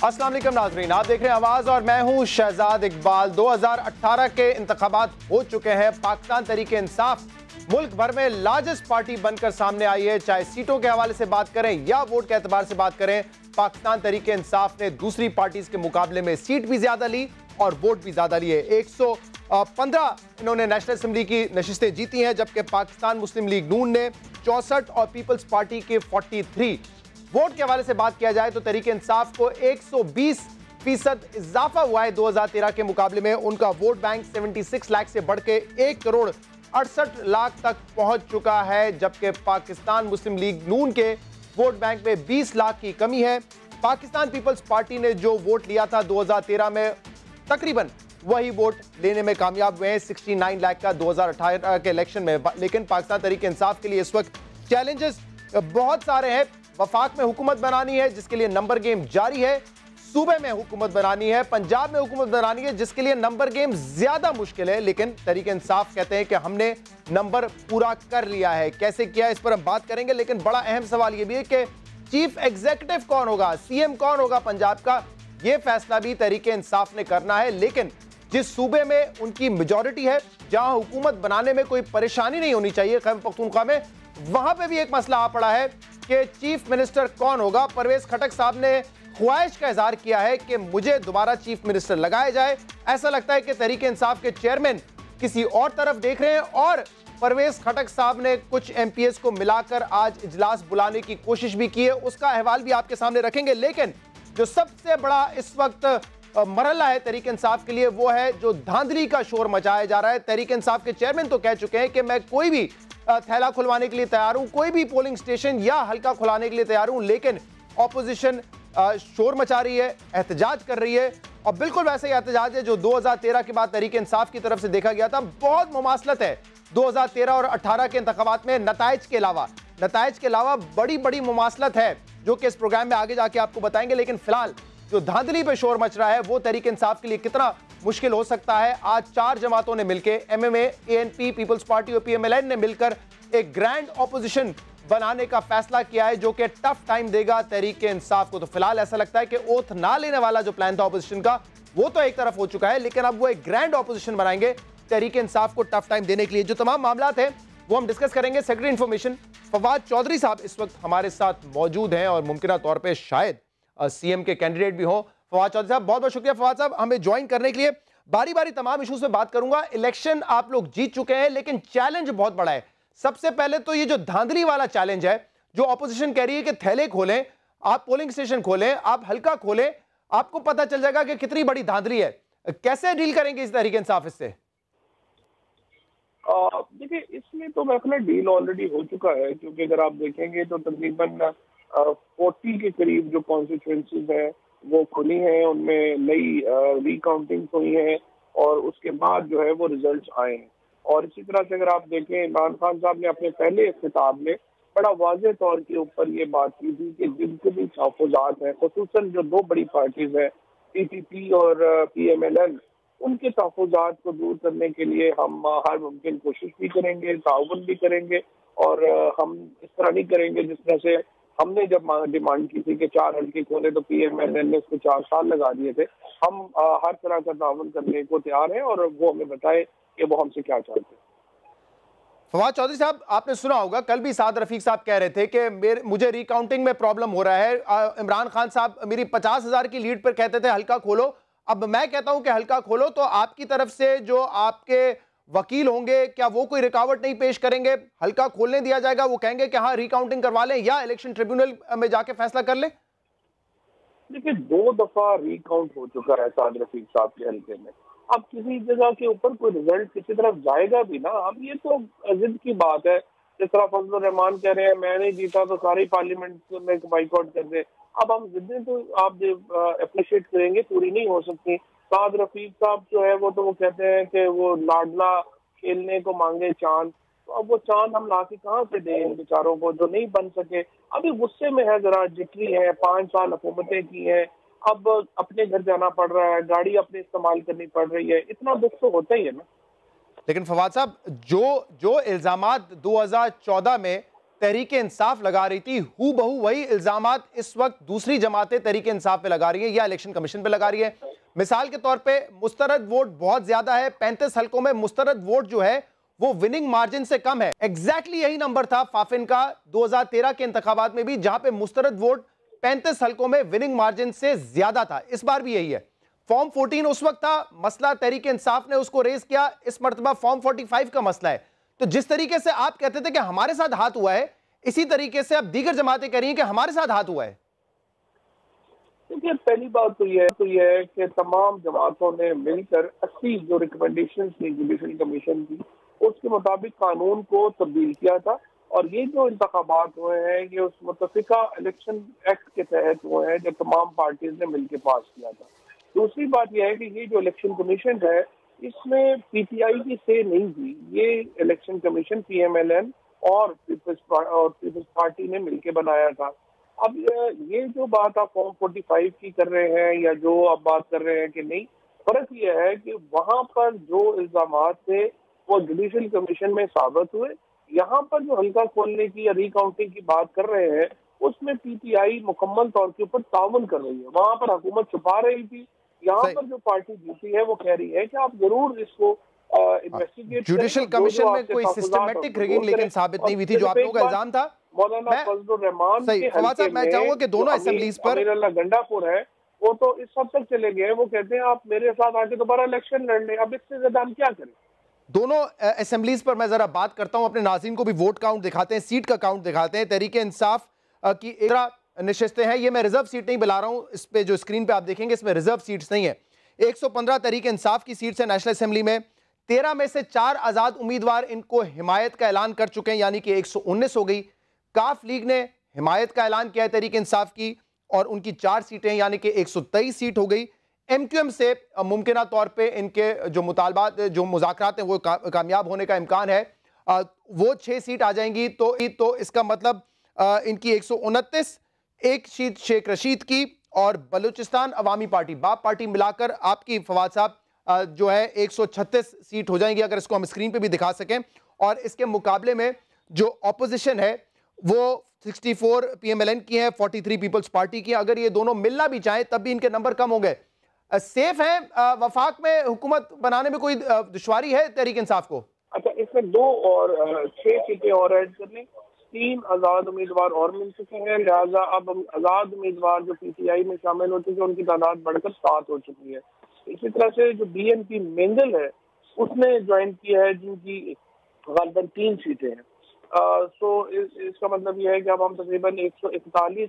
अस्सलाम वालेकुम नाज़रीन, आप देख रहे हैं आवाज़ और मैं हूं शहजाद इकबाल। 2018 के इंतखाबात हो चुके हैं। पाकिस्तान तहरीक इंसाफ मुल्क भर में लार्जेस्ट पार्टी बनकर सामने आई है। चाहे सीटों के हवाले से बात करें या वोट के एतबार से बात करें, पाकिस्तान तहरीक इंसाफ ने दूसरी पार्टीज के मुकाबले में सीट भी ज्यादा ली और वोट भी ज्यादा लिए। 115 इन्होंने नेशनल असेंबली की नशिस्तें जीती हैं, जबकि पाकिस्तान मुस्लिम लीग नून ने 64 और पीपल्स पार्टी के 43। वोट के हवाले से बात किया जाए तो तहरीक इंसाफ को 120% इजाफा हुआ है 2013 के मुकाबले में। उनका वोट बैंक 76 लाख से बढ़ के 1 करोड़ 68 लाख तक पहुंच चुका है, जबकि पाकिस्तान मुस्लिम लीग नून के वोट बैंक में 20 लाख की कमी है। पाकिस्तान पीपल्स पार्टी ने जो वोट लिया था 2013 में, तकरीबन वही वोट लेने में कामयाब हुए हैं, 69 लाख का 2018 के इलेक्शन में। लेकिन पाकिस्तान तहरीक इंसाफ के लिए इस वक्त चैलेंजेस बहुत सारे हैं। वफाक में हुकूमत बनानी है, जिसके लिए नंबर गेम जारी है। सूबे में हुकूमत बनानी है, पंजाब में हुकूमत बनानी है, जिसके लिए नंबर गेम ज्यादा मुश्किल है। लेकिन तहरीक इंसाफ कहते हैं कि हमने नंबर पूरा कर लिया है। कैसे किया, इस पर हम बात करेंगे। लेकिन बड़ा अहम सवाल यह भी है कि चीफ एग्जीक्यूटिव कौन होगा, सीएम कौन होगा पंजाब का, यह फैसला भी तहरीक इंसाफ ने करना है। लेकिन जिस सूबे में उनकी मेजॉरिटी है, जहां हुकूमत बनाने में कोई परेशानी नहीं होनी चाहिए, खैबर पख्तूनख्वा में, वहां पे भी एक मसला आ पड़ा है कि चीफ मिनिस्टर कौन होगा। परवेज खटक साहब ने ख्वाहिश का इजहार किया है कि मुझे दोबारा चीफ मिनिस्टर लगाया जाए। ऐसा लगता है कि तहरीक इंसाफ के चेयरमैन किसी और तरफ देख रहे हैं और परवेज खटक साहब ने कुछ एमपीएस को मिलाकर आज इजलास बुलाने की कोशिश भी की है। उसका अहवाल भी आपके सामने रखेंगे। लेकिन जो सबसे बड़ा इस वक्त मरहला है तहरीक इंसाफ के लिए, वो है जो धांधली का शोर मचाया जा रहा है। तहरीक इंसाफ के चेयरमैन तो कह चुके हैं कि मैं कोई भी थैला खुलवाने के लिए तैयार हूं, कोई भी पोलिंग स्टेशन या हल्का खुलाने के लिए तैयार हूं। लेकिन ऑपोजिशन शोर मचा रही है, एहतजाज कर रही है, और बिल्कुल वैसे ही एहतजाज है जो 2013 के बाद तहरीक इंसाफ की तरफ से देखा गया था। बहुत मुमासलत है 2013 और 18 के इंतखाबात में। नताइज के अलावा बड़ी बड़ी मुमासलत है, जो कि इस प्रोग्राम में आगे जाके आपको बताएंगे। लेकिन फिलहाल जो धांधली पे शोर मच रहा है, वो तहरीक इंसाफ के लिए कितना मुश्किल हो सकता है। आज 4 जमातों ने मिलकर, एमएमए, एएनपी, पीपल्स पार्टी और पीएमएलएन ने मिलकर एक ग्रैंड ऑपोजिशन बनाने का फैसला किया है, जो कि टफ टाइम देगा तहरीक इंसाफ को। तो फिलहाल ऐसा लगता है कि ओथ ना लेने वाला जो प्लान था ऑपोजिशन का, वो तो एक तरफ हो चुका है, लेकिन अब वो एक ग्रैंड ऑपोजिशन बनाएंगे तहरीक इंसाफ को टफ टाइम देने के लिए। जो तमाम मामला है वो हम डिस्कस करेंगे। सेक्रेटरी इंफॉर्मेशन फवाद चौधरी साहब इस वक्त हमारे साथ मौजूद हैं और मुमकिन तौर पर शायद सीएम के कैंडिडेट भी हो। फवाद चौधरी साहब, बहुत बहुत शुक्रिया फवाद साहब हमें ज्वाइन करने के लिए। बारी बारी तमाम इश्यूज पे बात करूंगा। इलेक्शन आप लोग जीत चुके हैं, लेकिन चैलेंज बहुत बड़ा है। सबसे पहले तो ये जो धांधली वाला चैलेंज है, जो ऑपोजिशन कह रही है कि थैले खोलें, आप पोलिंग स्टेशन खोलें, आप हल्का खोलें, आपको पता चल जाएगा कि कितनी बड़ी धांधली है। कैसे डील करेंगे इस तहरीक इंसाफ इससे? देखिए, इसमें तो मैं डील ऑलरेडी हो चुका है, क्योंकि अगर आप देखेंगे तो तकरीबन 40 के करीब जो कॉन्स्टिट्यूएंसीज हैं वो खुली हैं, उनमें नई रिकाउंटिंग हुई है और उसके बाद जो है वो रिजल्ट्स आए हैं। और इसी तरह से अगर आप देखें, इमरान खान साहब ने अपने पहले खिताब में बड़ा वाज़ेह तौर के ऊपर ये बात की थी कि जिनके भी तहफ़्फ़ुज़ात हैं, ख़ुसूसन जो 2 बड़ी पार्टीज हैं पीपीपी और पीएमएलएन, उनके तहफ़्फ़ुज़ात को दूर करने के लिए हम हर मुमकिन कोशिश भी करेंगे, ताउन भी करेंगे। और हम इस तरह नहीं करेंगे जिस तरह से हमने जब डिमांड की थी कि 4 हल्के खोले तो पीएमएलएन ने उसको 4 साल लगा दिए थे। हम हर तरह का ताउन करने को तैयार हैं और वो हमें बताए कि वो हमसे क्या चाहते हैं। फवाद चौधरी साहब, आपने सुना होगा कल भी साद रफीक साहब कह रहे थे कि मुझे रिकाउंटिंग में प्रॉब्लम हो रहा है। इमरान खान साहब मेरी 50,000 की लीड पर कहते थे हल्का खोलो, अब मैं कहता हूं कि हल्का खोलो, तो आपकी तरफ से जो आपके वकील होंगे, क्या वो कोई रुकावट नहीं पेश करेंगे? हल्का खोलने दिया जाएगा, वो कहेंगे कि हाँ रिकाउंटिंग करवा लें या इलेक्शन ट्रिब्यूनल में जाके फैसला कर लें? देखिए, 2 दफा रिकाउंट हो चुका है साद रफीक साहब के हल्के में। अब किसी जगह के ऊपर कोई रिजल्ट किसी तरफ जाएगा भी ना, अब ये तो जिद की बात है। जिस तरह फजलुर रहमान कह रहे हैं मैं नहीं जीता तो सारी पार्लियामेंट में बाइकआउट कर दे। अब हम जिद्दें तो आप अप्रिशिएट करेंगे पूरी नहीं हो सकती। साद रफीक साहब जो है वो कहते हैं कि वो लाडला खेलने को मांगे चांद, तो अब वो चांद हम लाके कहाँ से दें इन बेचारों को जो नहीं बन सके। अभी गुस्से में है, जरा जिक्री है, 5 साल हुकूमतें की हैं, अब अपने घर जाना पड़ रहा है, गाड़ी अपने इस्तेमाल करनी पड़ रही है, इतना दुख तो होता ही है ना। लेकिन फवाद साहब, जो इल्जामात 2014 में तहरीके इंसाफ लगा रही थी, हू बहू वही इल्जामात इस वक्त दूसरी जमातें तहरीके इंसाफ पे लगा रही है या इलेक्शन कमीशन पे लगा रही है। मिसाल के तौर पे मुस्तरद वोट बहुत ज्यादा है, 35 हलकों में मुस्तरद वोट जो है वो विनिंग मार्जिन से कम है। एग्जैक्टली यही नंबर था फाफिन का 2013 के इंतखाबात में भी, जहां पे मुस्तरद वोट 35 हलकों में विनिंग मार्जिन से ज्यादा था। इस बार भी यही है। फॉर्म 14 उस वक्त था, मसला तहरीके इंसाफ ने उसको रेज किया, इस मर्तबा फॉर्म 45 का मसला है। तो जिस तरीके से आप कहते थे कि हमारे साथ हाथ हुआ है, इसी तरीके से अब दीगर जमातें कह रही हैं कि हमारे साथ हाथ हुआ है। देखिए, पहली बात तो यह है कि तमाम जमातों ने मिलकर 80 जो रिकमेंडेशन थी जुडिशल कमीशन की, उसके मुताबिक कानून को तब्दील किया था। और ये जो इंतखाबात हुए हैं ये उस मुतफिका इलेक्शन एक्ट के तहत हुए हैं जो तमाम पार्टीज ने मिलकर पास किया था। दूसरी बात यह है कि ये जो इलेक्शन कमीशन है इसमें पीटीआई की से नहीं थी, ये इलेक्शन कमीशन पीएमएलएन और पीपल्स पार्टी ने मिलकर बनाया था। अब ये जो बात आप फॉर्म 45 की कर रहे हैं या जो आप बात कर रहे हैं कि नहीं, फर्क यह है कि वहां पर जो इल्जामात थे वो जुडिशल कमीशन में साबित हुए। यहाँ पर जो हल्का खोलने की या रिकाउंटिंग की बात कर रहे हैं उसमें पीटीआई मुकम्मल तौर के ऊपर ताउन कर रही है। वहां पर हुकूमत छुपा रही थी, यहाँ पर जो पार्टी जीती है वो कह रही है कि आप जरूर इसको इन्वेस्टिगेट। जुडिशल कमीशन में कोई सिस्टमेटिक रिगिंग लेकिन साबित नहीं हुई थी, जो आप लोगों का इल्जाम था। मौलाना फजलुर रहमान सही फवाद साहब, मैं चाहूंगा कि दोनों असेंबलीज पर गंडापुर है वो तो इस हद तक चले गए, वो कहते हैं आप मेरे साथ आके दोबारा इलेक्शन लड़ लें। अब इससे ज्यादा हम क्या करें। दोनों असेंबलीज पर मैं जरा बात करता हूं, अपने नाज़रीन को भी वोट काउंट दिखाते हैं, सीट का काउंट दिखाते हैं। तहरीके इंसाफ की 11 नशिस्तें हैं, ये मैं रिजर्व सीट नहीं बुला रहा हूं, इस पे जो स्क्रीन पे आप देखेंगे इसमें रिजर्व सीट्स नहीं है। 115 तहरीके इंसाफ की सीट्स है नेशनल असेंबली में। 13 में से 4 आजाद उम्मीदवार इनको हिमायत का ऐलान कर चुके हैं, यानी कि 119 हो गई। काफ लीग ने हिमायत का ऐलान किया है तहरीके इंसाफ की और उनकी 4 सीटें यानी कि 123 सीट हो गई। एमक्यूएम से मुमकिन तौर पे इनके जो मुतालबात जो मुज़ाकरात हैं वो कामयाब होने का इम्कान है, वो 6 सीट आ जाएंगी। तो इसका मतलब इनकी 129, एक सीट शेख रशीद की और बलूचिस्तान अवामी पार्टी बाप पार्टी मिलाकर आपकी फवाद साहब जो है 136 सीट हो जाएंगी, अगर इसको हम स्क्रीन पे भी दिखा सकें। और इसके मुकाबले में जो ऑपोजिशन है वो 64 पीएमएलएन की है, 43 पीपल्स पार्टी की। अगर ये दोनों मिलना भी चाहें तब भी इनके नंबर कम हो गए। सेफ है वफाक में हुकूमत बनाने में कोई दुश्वारी है तहरीक इंसाफ को? अच्छा, इसमें 2 और 6 सीटें और ऐड कर लें, 3 आजाद उम्मीदवार और मिल चुके हैं, लिहाजा अब आजाद उम्मीदवार जो पीटीआई में शामिल हो चुके हैं उनकी तादाद बढ़कर 7 हो चुकी है। इसी तरह से जो बीएनपी मेंगल है उसने ज्वाइन किया है जिनकी गालिबन 3 सीटें हैं। सो इसका मतलब यह है कि अब हम तकरीबन 141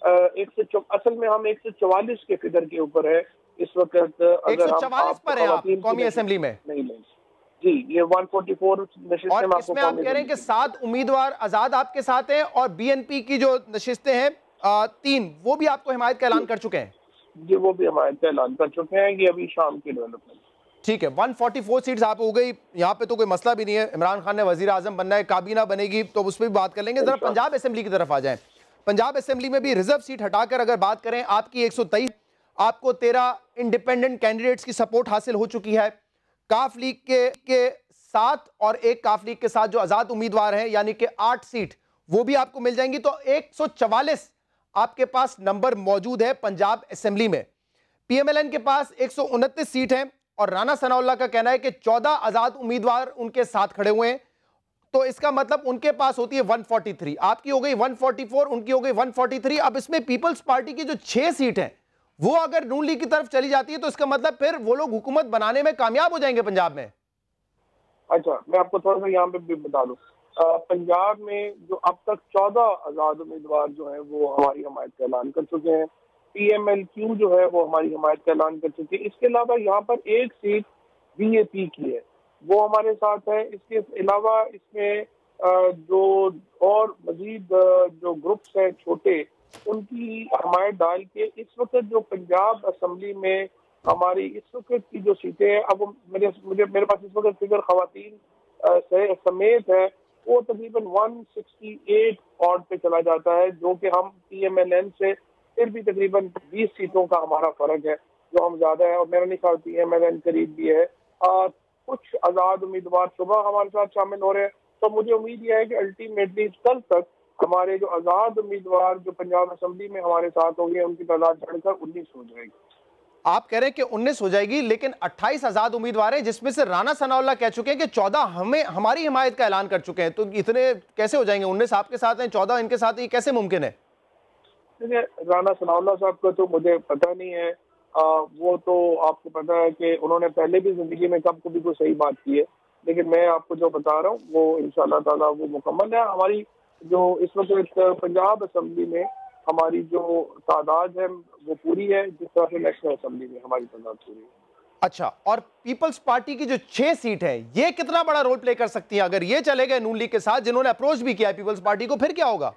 असल में हम 144 के फिगर के ऊपर है इस वक्त। 144 पर है आप कौमी असेंबली में? नहीं जी, ये 144 नशिस्तें में इसमें आप कह रहे हैं कि 7 उम्मीदवार आजाद आपके साथ हैं और बीएनपी की जो नशिस्तें हैं 3 वो भी आपको हिमायत का ऐलान कर चुके हैं? जी, वो भी हिमायत का ऐलान कर चुके हैं। ये अभी शाम की डेवलपमेंट। ठीक है, 144 सीट्स आप हो गई, यहाँ पे तो कोई मसला भी नहीं है। इमरान खान ने वजीर आजम बनना है, काबीना बनेगी तो उस पर भी बात कर लेंगे। जरा पंजाब असेंबली की तरफ आ जाएं। पंजाब असेंबली में भी रिजर्व सीट हटाकर अगर बात करें, आपकी 123, आपको 13 इंडिपेंडेंट कैंडिडेट्स की सपोर्ट हासिल हो चुकी है। काफ लीग के 7 और एक काफ लीग के साथ जो आजाद उम्मीदवार हैं यानी कि 8 सीट वो भी आपको मिल जाएंगी। तो 144 आपके पास नंबर मौजूद है पंजाब असेंबली में। पीएमएलएन के पास 129 सीट है और राना सनाउल्लाह का कहना है कि 14 आजाद उम्मीदवार उनके साथ खड़े हुए हैं। तो इसका मतलब उनके पास होती है 143, आपकी हो गई 144, उनकी हो गई 143। अब इसमें पीपल्स पार्टी की जो 6 सीट है वो अगर नून लीग की तरफ चली जाती है तो इसका मतलब फिर वो लोग हुकूमत बनाने में कामयाब हो जाएंगे पंजाब में। अच्छा, मैं आपको थोड़ा सा यहाँ पे भी बता दूं, पंजाब में जो अब तक 14 आजाद उम्मीदवार जो हैं वो हमारी हिमायत का ऐलान कर चुके हैं। पीएमएलक्यू जो है वो हमारी हिमायत का ऐलान कर चुकी है। इसके अलावा यहाँ पर एक सीट बीएपी की है वो हमारे साथ है। इसके अलावा इसमें जो और मजीद जो ग्रुप्स हैं छोटे उनकी हिमायत डाल के इस वक्त जो पंजाब असेंबली में हमारी इस वक्त की जो सीटें हैं, अब मेरे पास इस वक्त फिगर खवातीन समेत है वो तकरीबन 168 ऑड पे चला जाता है, जो कि हम पीएमएलएन से फिर भी तकरीबन 20 सीटों का हमारा फर्क है जो हम ज्यादा है। और मेरा नहीं ख्याल पीएमएलएन करीब भी है। कुछ आजाद उम्मीदवार सुबह हमारे साथ शामिल हो रहे हैं तो मुझे उम्मीद यह है कि अल्टीमेटली कल तक हमारे जो आज़ाद उम्मीदवार जो पंजाब असेंबली में हमारे साथ होंगे उनकी तादाद बढ़कर 19 हो जाएगी। आप कह रहे हैं कि 19 हो जाएगी, लेकिन 28 आजाद उम्मीदवार हैं, जिसमें से राना सनाउल्लाह कह चुके हैं कि 14 हमें हमारी हिमायत का ऐलान कर चुके हैं। तो इतने कैसे हो जाएंगे? 19 आपके साथ हैं, 14 इनके साथ, ये कैसे मुमकिन है? देखिए, राना सनाउल्लाह साहब का तो मुझे पता नहीं है। वो तो आपको पता है कि उन्होंने पहले भी जिंदगी में कब कभी कोई सही बात की है, लेकिन मैं आपको जो बता रहा हूँ वो इंशाल्लाह ताला वो मुकम्मल है। हमारी जो इस वक्त पंजाब असेंबली में हमारी जो तादाद है वो पूरी है, जिस तरह से नेशनल असेंबली में हमारी तादाद पूरी है। अच्छा, और पीपल्स पार्टी की जो 6 सीट है, ये कितना बड़ा रोल प्ले कर सकती है? अगर ये चले गए नून लीग के साथ, जिन्होंने अप्रोच भी किया है पीपल्स पार्टी को, फिर क्या होगा?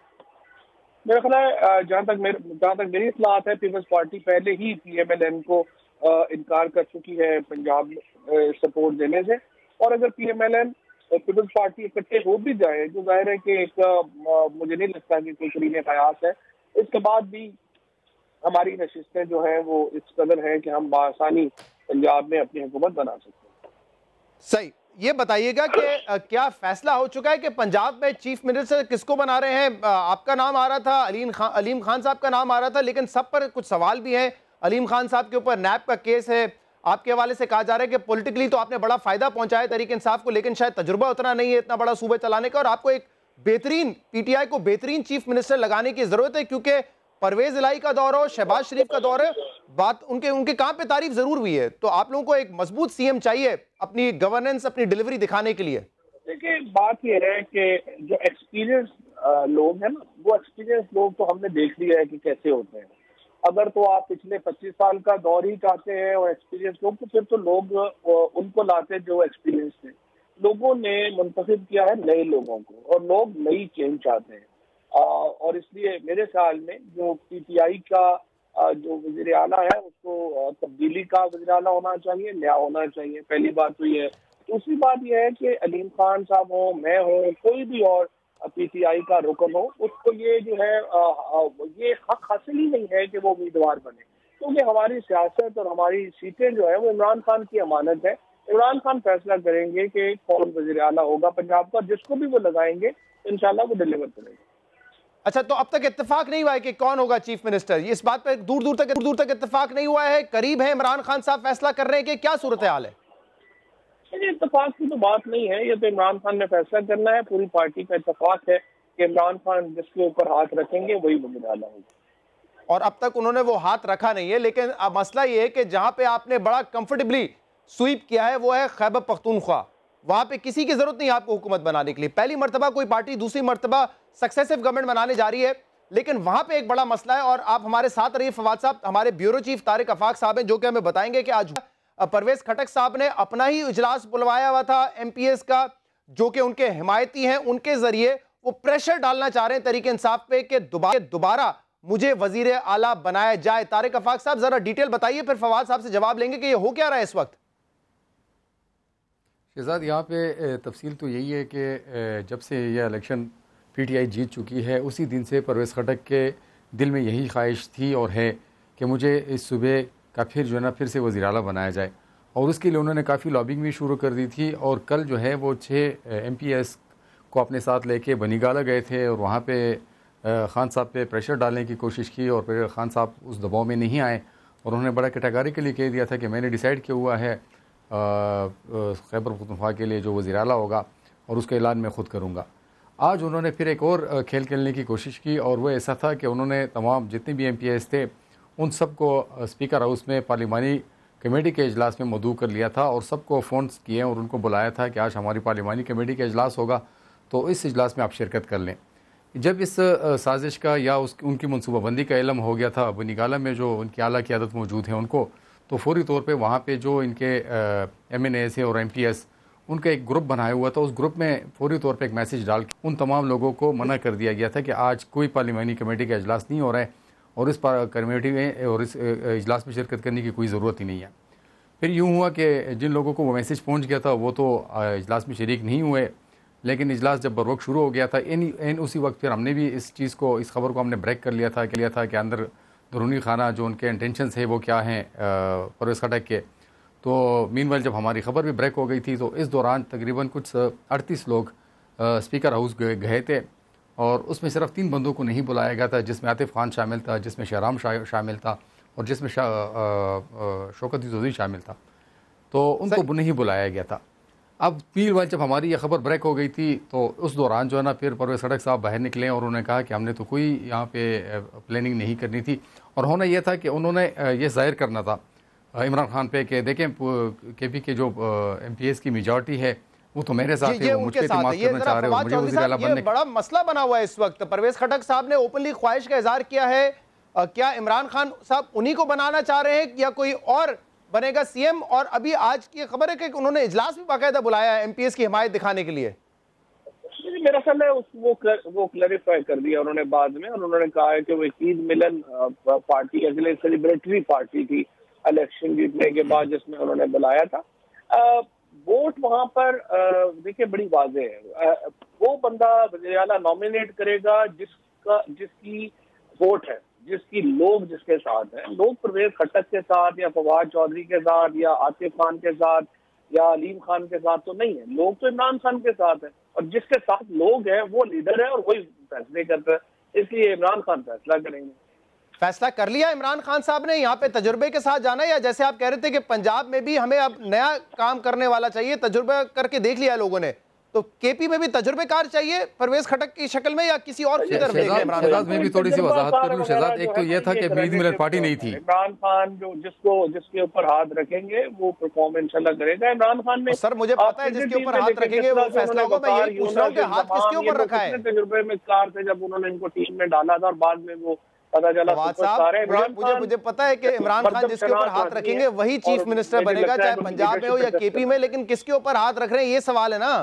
मेरा ख्याल है जहाँ तक मेरी इत्तलात है, पीपल्स पार्टी पहले ही PMLN को इनकार कर चुकी है पंजाब में सपोर्ट देने से। और अगर PMLN और पीपल्स पार्टी इकट्ठे हो भी जाए, जो जाहिर है कि एक मुझे नहीं लगता कि कोई करीने कयास है, इसके बाद भी हमारी नशिस्तें जो हैं वो इस कदर हैं कि हम बआसानी पंजाब में अपनी हुकूमत बना सकते हैं। सही। ये बताइएगा कि क्या फैसला हो चुका है कि पंजाब में चीफ मिनिस्टर किसको बना रहे हैं? आपका नाम आ रहा था, अलीम खान साहब का नाम आ रहा था, लेकिन सब पर कुछ सवाल भी हैं। अलीम खान साहब के ऊपर नैब का केस है, आपके हवाले से कहा जा रहा है कि पॉलिटिकली तो आपने बड़ा फायदा पहुंचाया तहरीक इंसाफ को, लेकिन शायद तजुर्बा उतना नहीं है इतना बड़ा सूबे चलाने का, और आपको एक बेहतरीन PTI को बेहतरीन चीफ मिनिस्टर लगाने की जरूरत है, क्योंकि परवेज इलाही का दौर हो, शहबाज शरीफ का दौर है, बात उनके काम पे तारीफ जरूर हुई है। तो आप लोगों को एक मजबूत CM चाहिए अपनी गवर्नेंस, अपनी डिलीवरी दिखाने के लिए। देखिए, बात यह है कि जो एक्सपीरियंस लोग हैं ना, वो एक्सपीरियंस लोग तो हमने देख लिया है कि कैसे होते हैं। अगर तो आप पिछले 25 साल का दौर ही चाहते हैं और एक्सपीरियंस लोग, तो फिर तो लोग उनको लाते जो एक्सपीरियंस थे। लोगों ने मुंतखब किया है नए लोगों को, और लोग नई चेंज चाहते हैं। और इसलिए मेरे ख्याल में जो PTI का जो वज़ीर आला है, उसको तब्दीली का वज़ीर आला होना चाहिए, नया होना चाहिए। पहली बात तो ये है। दूसरी बात यह है कि अलीम खान साहब हो, मैं हो, कोई भी और PTI का रुकन हो, उसको ये जो है ये हक हासिल ही नहीं है कि वो उम्मीदवार बने, क्योंकि हमारी सियासत और हमारी सीटें जो है वो इमरान खान की अमानत है। इमरान खान फैसला करेंगे कि कौन वज़ीर आला होगा पंजाब का, जिसको भी वो लगाएंगे इंशाल्लाह वो डिलीवर करेंगे। अच्छा, तो अब तक इत्तेफाक नहीं हुआ है कि कौन होगा चीफ मिनिस्टर? इस बात पर दूर दूर तक इत्तेफाक नहीं हुआ है। करीब है, इमरान खान साहब फैसला कर रहे हैं कि क्या सूरत हाल है? इत्तेफाक की तो बात नहीं है, ये तो इमरान खान ने फैसला करना है। पूरी पार्टी का इत्तेफाक है कि इमरान खान जिसके ऊपर हाथ रखेंगे वही वज़ीर आला होगा। और अब तक उन्होंने वो हाथ रखा नहीं है, लेकिन अब मसला ये है कि जहां पे आपने बड़ा कंफर्टेबली स्वीप किया है वो है खैबर पख्तूनख्वा। वहां पे किसी की जरूरत नहीं आपको हुकूमत बनाने के लिए। पहली मरतबा कोई पार्टी दूसरी मरतबा सक्सेसिव गवर्नमेंट बनाने जा रही है, लेकिन वहां पे एक बड़ा मसला है। और आप हमारे साथ रहिए फवाद साहब, हमारे ब्यूरो चीफ तारिक आफाक साहब हैं, जो कि हमें बताएंगे कि आज परवेज खटक साहब ने अपना ही इजलास बुलवाया हुआ था MPS का, जो कि उनके हिमायती हैं, उनके जरिए वो प्रेशर डालना चाह रहे हैं तहरीक इंसाफ पे कि दोबारा मुझे वजीर आला बनाया जाए। तारिक आफाक साहब जरा डिटेल बताइए, फिर फवाद साहब से जवाब लेंगे कि ये हो क्या रहा है इस वक्त। शहजाद, यहाँ पे तफसील तो यही है कि जब से यह इलेक्शन PTI जीत चुकी है, उसी दिन से परवेज़ खटक के दिल में यही ख्वाहिश थी और है कि मुझे इस सूबे का फिर जो है ना फिर से वज़ीर आला बनाया जाए, और उसके लिए उन्होंने काफ़ी लॉबिंग भी शुरू कर दी थी। और कल जो है वो 6 MPS को अपने साथ लेके बनीगाला गए थे, और वहाँ पे खान साहब पे प्रेशर डालने की कोशिश की, और फिर खान साहब उस दबाव में नहीं आए, और उन्होंने बड़ा कैटेगोरिकली कह दिया था कि मैंने डिसाइड किया हुआ है खैबर पख्तूनख्वा के लिए जो वज़ीर आला होगा, और उसका ऐलान मैं ख़ुद करूँगा। आज उन्होंने फिर एक और खेल खेलने की कोशिश की, और वो ऐसा था कि उन्होंने तमाम जितने भी MPS थे उन सबको स्पीकर हाउस में पार्लिमानी कमेटी के इजलास में मदऊ कर लिया था, और सबको फ़ोन्स किए और उनको बुलाया था कि आज हमारी पार्लिमानी कमेटी का इजलास होगा, तो इस इजलास में आप शिरकत कर लें। जब इस साजिश का या उनकी मनसूबाबंदी का इल्म हो गया था बनीगाला में जो उनकी आला क़यादत मौजूद है उनको, तो फौरी तौर पे वहाँ पे जो इनके MNAs है और MPS, उनका एक ग्रुप बनाया हुआ था। उस ग्रुप में फौरी तौर पे एक मैसेज डाल के उन तमाम लोगों को मना कर दिया गया था कि आज कोई पार्लिमानी कमेटी का इजलास नहीं हो रहा है, और इस कमेटी में और इस इजलास में शिरकत करने की कोई ज़रूरत ही नहीं है। फिर यूँ हुआ कि जिन लोगों को वो मैसेज पहुँच गया था वो तो इजलास में शरीक नहीं हुए, लेकिन इजलास जब बर वक्त शुरू हो गया था इन उसी वक्त फिर हमने भी इस खबर को हमने ब्रेक कर लिया था कि अंदर दरूनी खाना जो उनके इंटेंशंस है वो क्या हैं परवेज़ खटक के। तो मीनवाइल जब हमारी ख़बर भी ब्रेक हो गई थी, तो इस दौरान तकरीबन कुछ 38 लोग स्पीकर हाउस गए थे और उसमें सिर्फ 3 बंदों को नहीं बुलाया गया था, जिसमें आतिफ खान शामिल था, जिसमें शहराम शामिल था और जिसमें शौकत चौधरी शामिल था। तो उनको नहीं बुलाया गया था। अब मीनवाइल जब हमारी ये खबर ब्रेक हो गई थी तो उस दौरान जो है ना फिर परवेज़ खटक साहब बाहर निकले और उन्होंने कहा कि हमने तो कोई यहाँ पे प्लानिंग नहीं करनी थी और होना यह था कि उन्होंने ये जाहिर करना था इमरान खान पे कि देखें केपी के जो MPs की मेजॉरिटी है वो तो मेरे साथ है, वो मुझ पे इत्मीनाद करना चाह रहे हो, मुझे वज़ीर आला बनने। बड़ा मसला बना हुआ है इस वक्त। परवेज़ खटक साहब ने ओपनली ख्वाहिश का इजहार किया है, क्या इमरान खान साहब उन्हीं को बनाना चाह रहे हैं या कोई और बनेगा CM? और अभी आज की खबर है कि उन्होंने इजलास भी बाकायदा बुलाया है MPs की हिमायत दिखाने के लिए। मेरा ख्याल है वो क्लैरिफाई कर दिया उन्होंने बाद में, और उन्होंने कहा है कि वो ईद मिलन पार्टी अगले सेलिब्रेटरी पार्टी थी इलेक्शन जीतने के बाद जिसमें उन्होंने बुलाया था। वोट वहां पर देखिए बड़ी वाज़ेह है, वो बंदा वज़ीर आला नॉमिनेट करेगा जिसकी वोट है, जिसकी लोग जिसके साथ हैं। लोग परवेज़ खटक के साथ या फवाद चौधरी के साथ या आतिफ खान के साथ या अलीम खान के साथ तो नहीं है, लोग तो इमरान खान के साथ है और जिसके साथ लोग हैं वो लीडर है और वही फैसले करता है, इसलिए इमरान खान फैसला करेंगे। फैसला कर लिया इमरान खान साहब ने यहाँ पे तजुर्बे के साथ जाना, या जैसे आप कह रहे थे कि पंजाब में भी हमें अब नया काम करने वाला चाहिए, तजुर्बा करके देख लिया लोगों ने, तो KP में भी तजुर्बेकार चाहिए परवेज़ खटक की शक्ल में या किसी और की तरफ देख रहे हैं? शहजाद में भी थोड़ी सी वजाहत कर लूं शहजाद, एक तो ये था कि ईद मिलन पार्टी नहीं थी। इमरान खान जिसके ऊपर हाथ रखेंगे वो परफॉर्म इंशाल्लाह करेगा। इमरान खान ने सर मुझे पता है जिसके ऊपर हाथ रखेंगे वो फैसला होगा, मैं यही पूछ रहा हूं कि हाथ किसके ऊपर रखा है? तजुर्बे में कार थे जब उन्होंने इनको टीम में डाला था और बाद में वो पता चला मुझे पता है कि इमरान खान जिसके ऊपर हाथ रखेंगे वही चीफ मिनिस्टर बनेगा, चाहे पंजाब में हो या KP में, लेकिन किसके ऊपर हाथ रख रहे हैं ये सवाल है ना।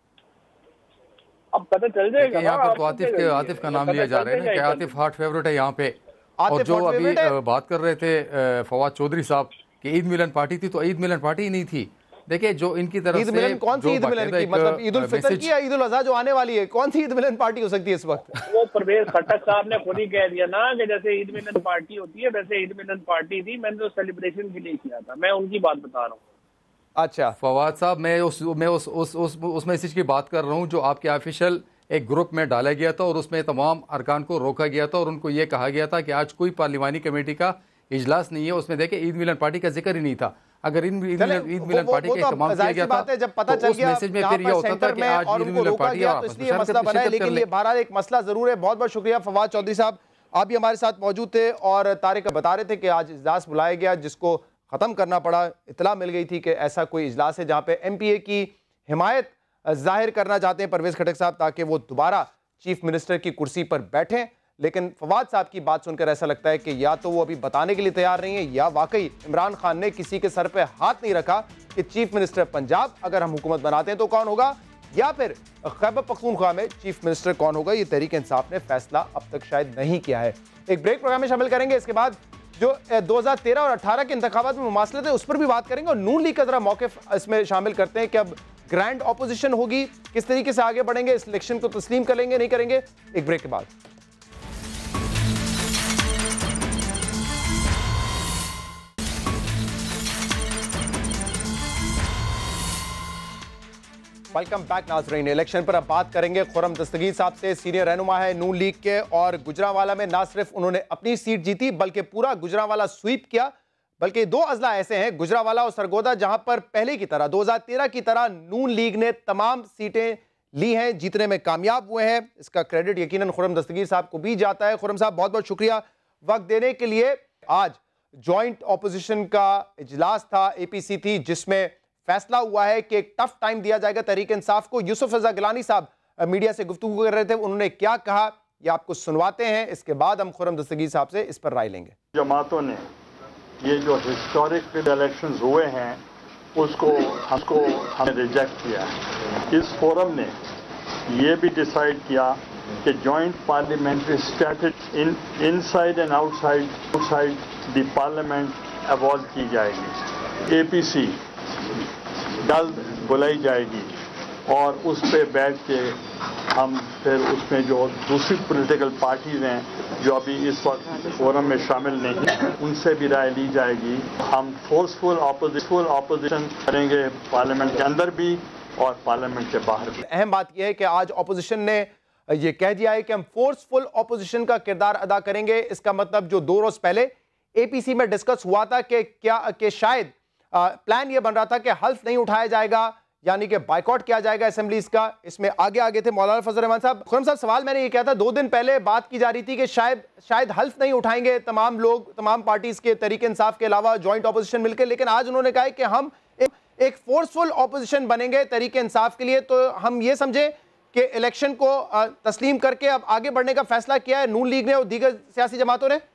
अब पता चल जाएगा। यहाँ पर तो आतिफ का नाम लिया जा रहा है ना कि आतिफ हार्ट फेवरेट है यहाँ पे। और जो अभी बात कर रहे थे फवाद चौधरी साहब कि ईद मिलन पार्टी थी, तो ईद मिलन पार्टी ही नहीं थी। देखिए जो इनकी तरफ से मिलन, कौन सी ईद मिलन की, मतलब ईद उल फितर की या ईद उल अज़हा जो आने वाली है, कौन सी ईद मिलन पार्टी हो सकती है इस वक्त? वो परवेज़ खटक साहब ने खुद ही कह दिया ना कि जैसे ईद मिलन पार्टी होती है वैसे ईद मिलन पार्टी थी, मैंने तो सेलिब्रेशन के लिए किया था, मैं उनकी बात बता रहा हूँ। अच्छा फवाद साहब, मैं उस मैसेज की बात कर रहा हूँ जो आपके ऑफिशियल एक ग्रुप में डाला गया था और उसमें तमाम अरकान को रोका गया था और उनको ये कहा गया था कि आज कोई पार्लिमानी कमेटी का इजलास नहीं है। उसमें देखे ईद मिलन पार्टी का जिक्र ही नहीं था। अगर ईद मिलन पार्टी का इस्तेमाल किया गया था जब पता चल गया मैसेज में फिर ये होता था कि आज ईद मिलन पार्टी है, इसलिए मसला बना है। लेकिन ये बहरहाल एक मसला जरूर है। बहुत बहुत शुक्रिया फवाद चौधरी साहब, आप भी हमारे साथ मौजूद थे और तारिक बता रहे थे कि आज इजलास बुलाया गया जिसको ख़त्म करना पड़ा। इतला मिल गई थी कि ऐसा कोई इजलास है जहाँ पे MPA की हिमायत जाहिर करना चाहते हैं परवेज़ खटक साहब ताकि वो दोबारा चीफ मिनिस्टर की कुर्सी पर बैठें। लेकिन फवाद साहब की बात सुनकर ऐसा लगता है कि या तो वो अभी बताने के लिए तैयार नहीं है या वाकई इमरान खान ने किसी के सर पे हाथ नहीं रखा कि चीफ मिनिस्टर पंजाब अगर हम हुकूमत बनाते हैं तो कौन होगा, या फिर खैबर पख्तूनख्वा में चीफ मिनिस्टर कौन होगा। ये तहरीक इंसाफ ने फैसला अब तक शायद नहीं किया है। एक ब्रेक प्रोग्राम में शामिल करेंगे, इसके बाद जो 2013 और 18 के इंतखाबात में मुमासलत है उस पर भी बात करेंगे और नून लीग का जरा मौक़िफ़ इसमें शामिल करते हैं कि अब ग्रैंड ऑपोजिशन होगी, किस तरीके से आगे बढ़ेंगे, इस इलेक्शन को तस्लीम करेंगे नहीं करेंगे। एक ब्रेक के बाद वेलकम बैक नाज़रीन। इलेक्शन पर अब बात करेंगे खुर्रम दस्तगीर साहब से। सीनियर रहनुमा है नून लीग के और गुजरांवाला में ना सिर्फ उन्होंने अपनी सीट जीती बल्कि पूरा गुजरांवाला स्वीप किया। बल्कि 2 अजला ऐसे हैं गुजरांवाला और सरगोदा जहां पर पहले की तरह 2013 की तरह नून लीग ने तमाम सीटें ली हैं, जीतने में कामयाब हुए हैं। इसका क्रेडिट यकीनन खुर्रम दस्तगीर साहब को भी जाता है। खुर्रम साहब बहुत बहुत शुक्रिया वक्त देने के लिए। आज जॉइंट ऑपोजिशन का इजलास था, APC थी, जिसमें फैसला हुआ है कि एक टफ टाइम दिया जाएगा तहरीक इंसाफ को। यूसुफ रजा गिलानी साहब मीडिया से गुफ्तगू कर रहे थे, उन्होंने क्या कहा ये आपको सुनवाते हैं, इसके बाद हम खुर्रम दस्तगीर साहब से इस पर राय लेंगे। जमातों ने ये जो हिस्टोरिक इलेक्शंस हुए हैं उसको हमने रिजेक्ट किया है। इस फोरम ने ये भी डिसाइड किया कि joint parliamentary strategy inside and outside the parliament evolve की जाएगी। APC जल्द बुलाई जाएगी और उस पर बैठ के हम फिर उसमें जो दूसरी पॉलिटिकल पार्टीज हैं जो अभी इस वक्त फोरम में शामिल नहीं हैं उनसे भी राय ली जाएगी। हम फोर्सफुल ऑपोजिशन करेंगे पार्लियामेंट के अंदर भी और पार्लियामेंट से बाहर भी। अहम बात यह है कि आज ऑपोजिशन ने यह कह दिया है कि हम फोर्सफुल ऑपोजिशन का किरदार अदा करेंगे। इसका मतलब जो 2 रोज पहले एपीसी में डिस्कस हुआ था कि शायद प्लान यह बन रहा था कि हल्फ नहीं उठाया जाएगा, यानी कि बाइकआउट किया जाएगा असेंबलीज का। इसमें आगे थे मौलाना फजल रहमान साहब। खुरम साहब, सवाल मैंने ये किया था 2 दिन पहले, बात की जा रही थी कि शायद हल्फ नहीं उठाएंगे तमाम लोग, तमाम पार्टीज के तहरीक इंसाफ के अलावा ज्वाइंट ऑपोजिशन मिलकर, लेकिन आज उन्होंने कहा है कि हम एक फोर्सफुल ऑपोजिशन बनेंगे तहरीक इंसाफ के लिए। तो हम ये समझे कि इलेक्शन को तस्लीम करके अब आगे बढ़ने का फैसला किया है नून लीग ने और दीगर सियासी जमातों ने।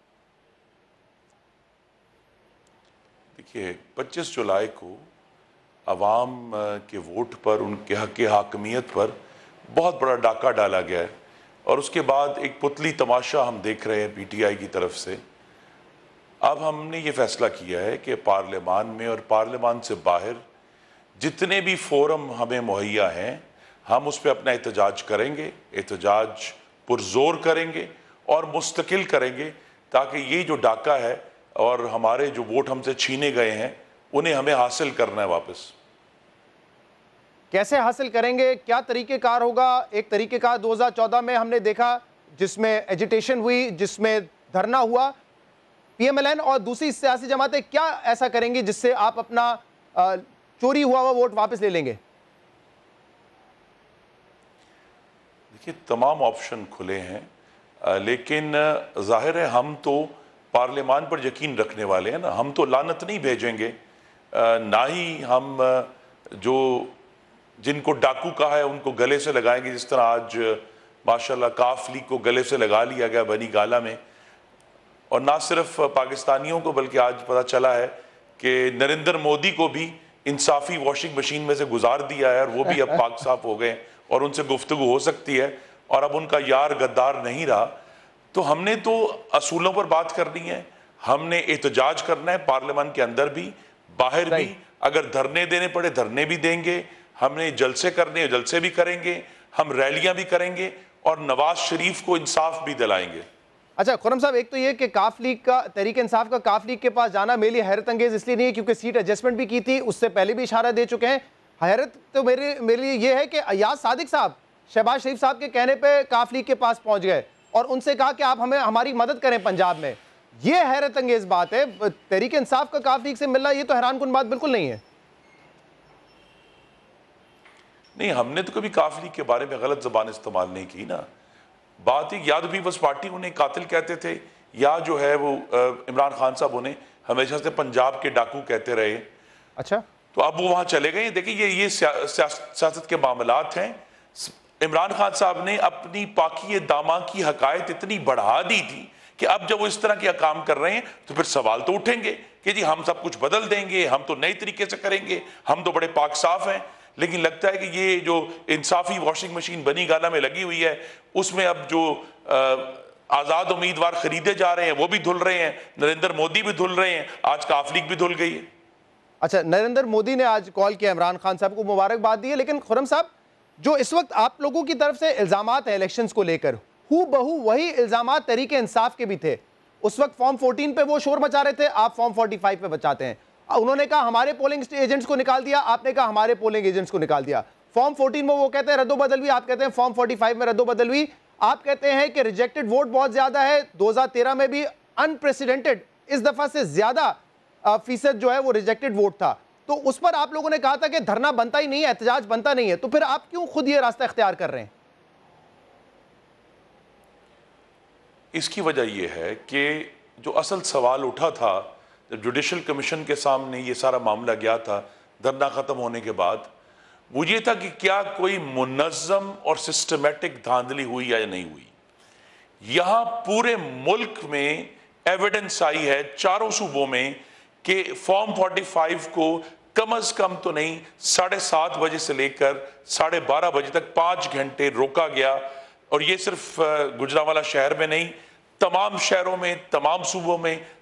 देखिए, 25 जुलाई को अवाम के वोट पर, उनके हक की हाकमियत पर बहुत बड़ा डाका डाला गया है और उसके बाद एक पुतली तमाशा हम देख रहे हैं पीटीआई की तरफ से। अब हमने ये फैसला किया है कि पार्लियामान में और पार्लियामान से बाहर जितने भी फोरम हमें मुहैया हैं, हम उस पर अपना एहतजाज करेंगे, एहतजाज पुरजोर करेंगे और मुस्तकिल करेंगे, ताकि ये जो डाका है और हमारे जो वोट हमसे छीने गए हैं उन्हें हमें हासिल करना है वापस। कैसे हासिल करेंगे, क्या तरीक़ेकार होगा? एक तरीक़ेकार 2014 में हमने देखा जिसमें एजिटेशन हुई, जिसमें धरना हुआ। पीएमएलएन और दूसरी सियासी जमातें क्या ऐसा करेंगी जिससे आप अपना चोरी हुआ वोट वापस ले लेंगे? देखिए, तमाम ऑप्शन खुले हैं, लेकिन जाहिर है हम तो पार्लियामान पर यकीन रखने वाले हैं ना। हम तो लानत नहीं भेजेंगे, ना ही हम जो जिनको डाकू कहा है उनको गले से लगाएंगे, जिस तरह आज माशाल्लाह काफ लीग को गले से लगा लिया गया बनी गाला में। और ना सिर्फ पाकिस्तानियों को, बल्कि आज पता चला है कि नरेंद्र मोदी को भी इंसाफी वॉशिंग मशीन में से गुजार दिया है और वो भी अब पाक साफ हो गए और उनसे गुफ्तगू हो सकती है और अब उनका यार गद्दार नहीं रहा। तो हमने तो असूलों पर बात करनी है, हमने एहतजाज करना है पार्लियामान के अंदर भी बाहर भी। अगर धरने देने पड़े धरने भी देंगे, हमने जलसे करने जलसे भी करेंगे, हम रैलियां भी करेंगे और नवाज शरीफ को इंसाफ भी दिलाएंगे। अच्छा खुरम साहब, एक तो ये कि काफ लीग का, तहरीक इंसाफ का काफ लीग के पास जाना मेरे लिए हैरत अंगेज इसलिए नहीं है क्योंकि सीट एडजस्टमेंट भी की थी, उससे पहले भी इशारा दे चुके हैं। हैरत तो मेरे लिए ये है कि अयाज सादिक साहब शहबाज शरीफ साहब के कहने पे काफ लीग के पास पहुंच गए और उनसे कहा कि आप हमारी मदद करें पंजाब में। ये हैरत अंगेज बात है। तहरीक इंसाफ का काफ लीग से मिलना ये तो हैरानकुन बात बिल्कुल नहीं है। नहीं, हमने तो कभी काफ लीग के बारे में गलत जबान इस्तेमाल नहीं की ना। बात एक, या तो पीपल्स पार्टी उन्हें कातिल कहते थे, या जो है वो इमरान खान साहब उन्हें हमेशा से पंजाब के डाकू कहते रहे। अच्छा, तो अब वो वहां चले गए। देखिए, ये सियासत के मामलात हैं। इमरान खान साहब ने अपनी पाकी दामा की हकायत इतनी बढ़ा दी थी कि अब जब वो इस तरह के काम कर रहे हैं तो फिर सवाल तो उठेंगे कि जी हम सब कुछ बदल देंगे, हम तो नए तरीके से करेंगे, हम तो बड़े पाक साफ हैं। लेकिन लगता है कि ये जो इंसाफी वॉशिंग मशीन बनी गाला में लगी हुई है, उसमें अब जो आज़ाद उम्मीदवार खरीदे जा रहे हैं वो भी धुल रहे हैं, नरेंद्र मोदी भी धुल रहे हैं, आज काफ लीग भी धुल गई है। अच्छा, नरेंद्र मोदी ने आज कॉल किया इमरान खान साहब को, मुबारकबाद दी है। लेकिन खुरम साहब, जो इस वक्त आप लोगों की तरफ से इल्जामात है इलेक्शंस को लेकर, हू बहू वही इल्जामात तहरीक इंसाफ के भी थे। उस वक्त फॉर्म 14 पे वो शोर मचा रहे थे, आप फॉर्म 45 पे बचाते हैं। उन्होंने कहा हमारे पोलिंग एजेंट्स को निकाल दिया, आपने कहा हमारे पोलिंग एजेंट्स को निकाल दिया। फॉर्म 14 में वो कहते हैं रद्दोबदल हुई, आप कहते हैं फॉर्म 45 में रद्दोबदल हुई। आप कहते हैं कि रिजेक्टेड वोट बहुत ज्यादा है, 2013 में भी अनप्रेसिडेंटेड, इस दफा से ज्यादा फीसद जो है वो रिजेक्टेड वोट था। तो उस पर आप लोगों ने कहा था कि धरना बनता ही नहीं है, एहतजाज बनता नहीं है, तो फिर आप क्यों खुद ये रास्ता इख्तियार कर रहे हैं? इसकी वजह यह है कि जो असल सवाल उठा था जब जुडिशल कमीशन के सामने ये सारा मामला गया था धरना खत्म होने के बाद, वो ये था कि क्या कोई मुनज़्ज़म और सिस्टमेटिक धांधली हुई या नहीं हुई। यहां पूरे मुल्क में एविडेंस आई है चारों सूबों में कि फॉर्म 45 को कम अज कम तो नहीं 7:30 बजे से लेकर 12:30 बजे तक 5 घंटे रोका गया। और ये सिर्फ गुजरांवाला शहर में नहीं, तमाम शहरों में, तमाम सूबों में,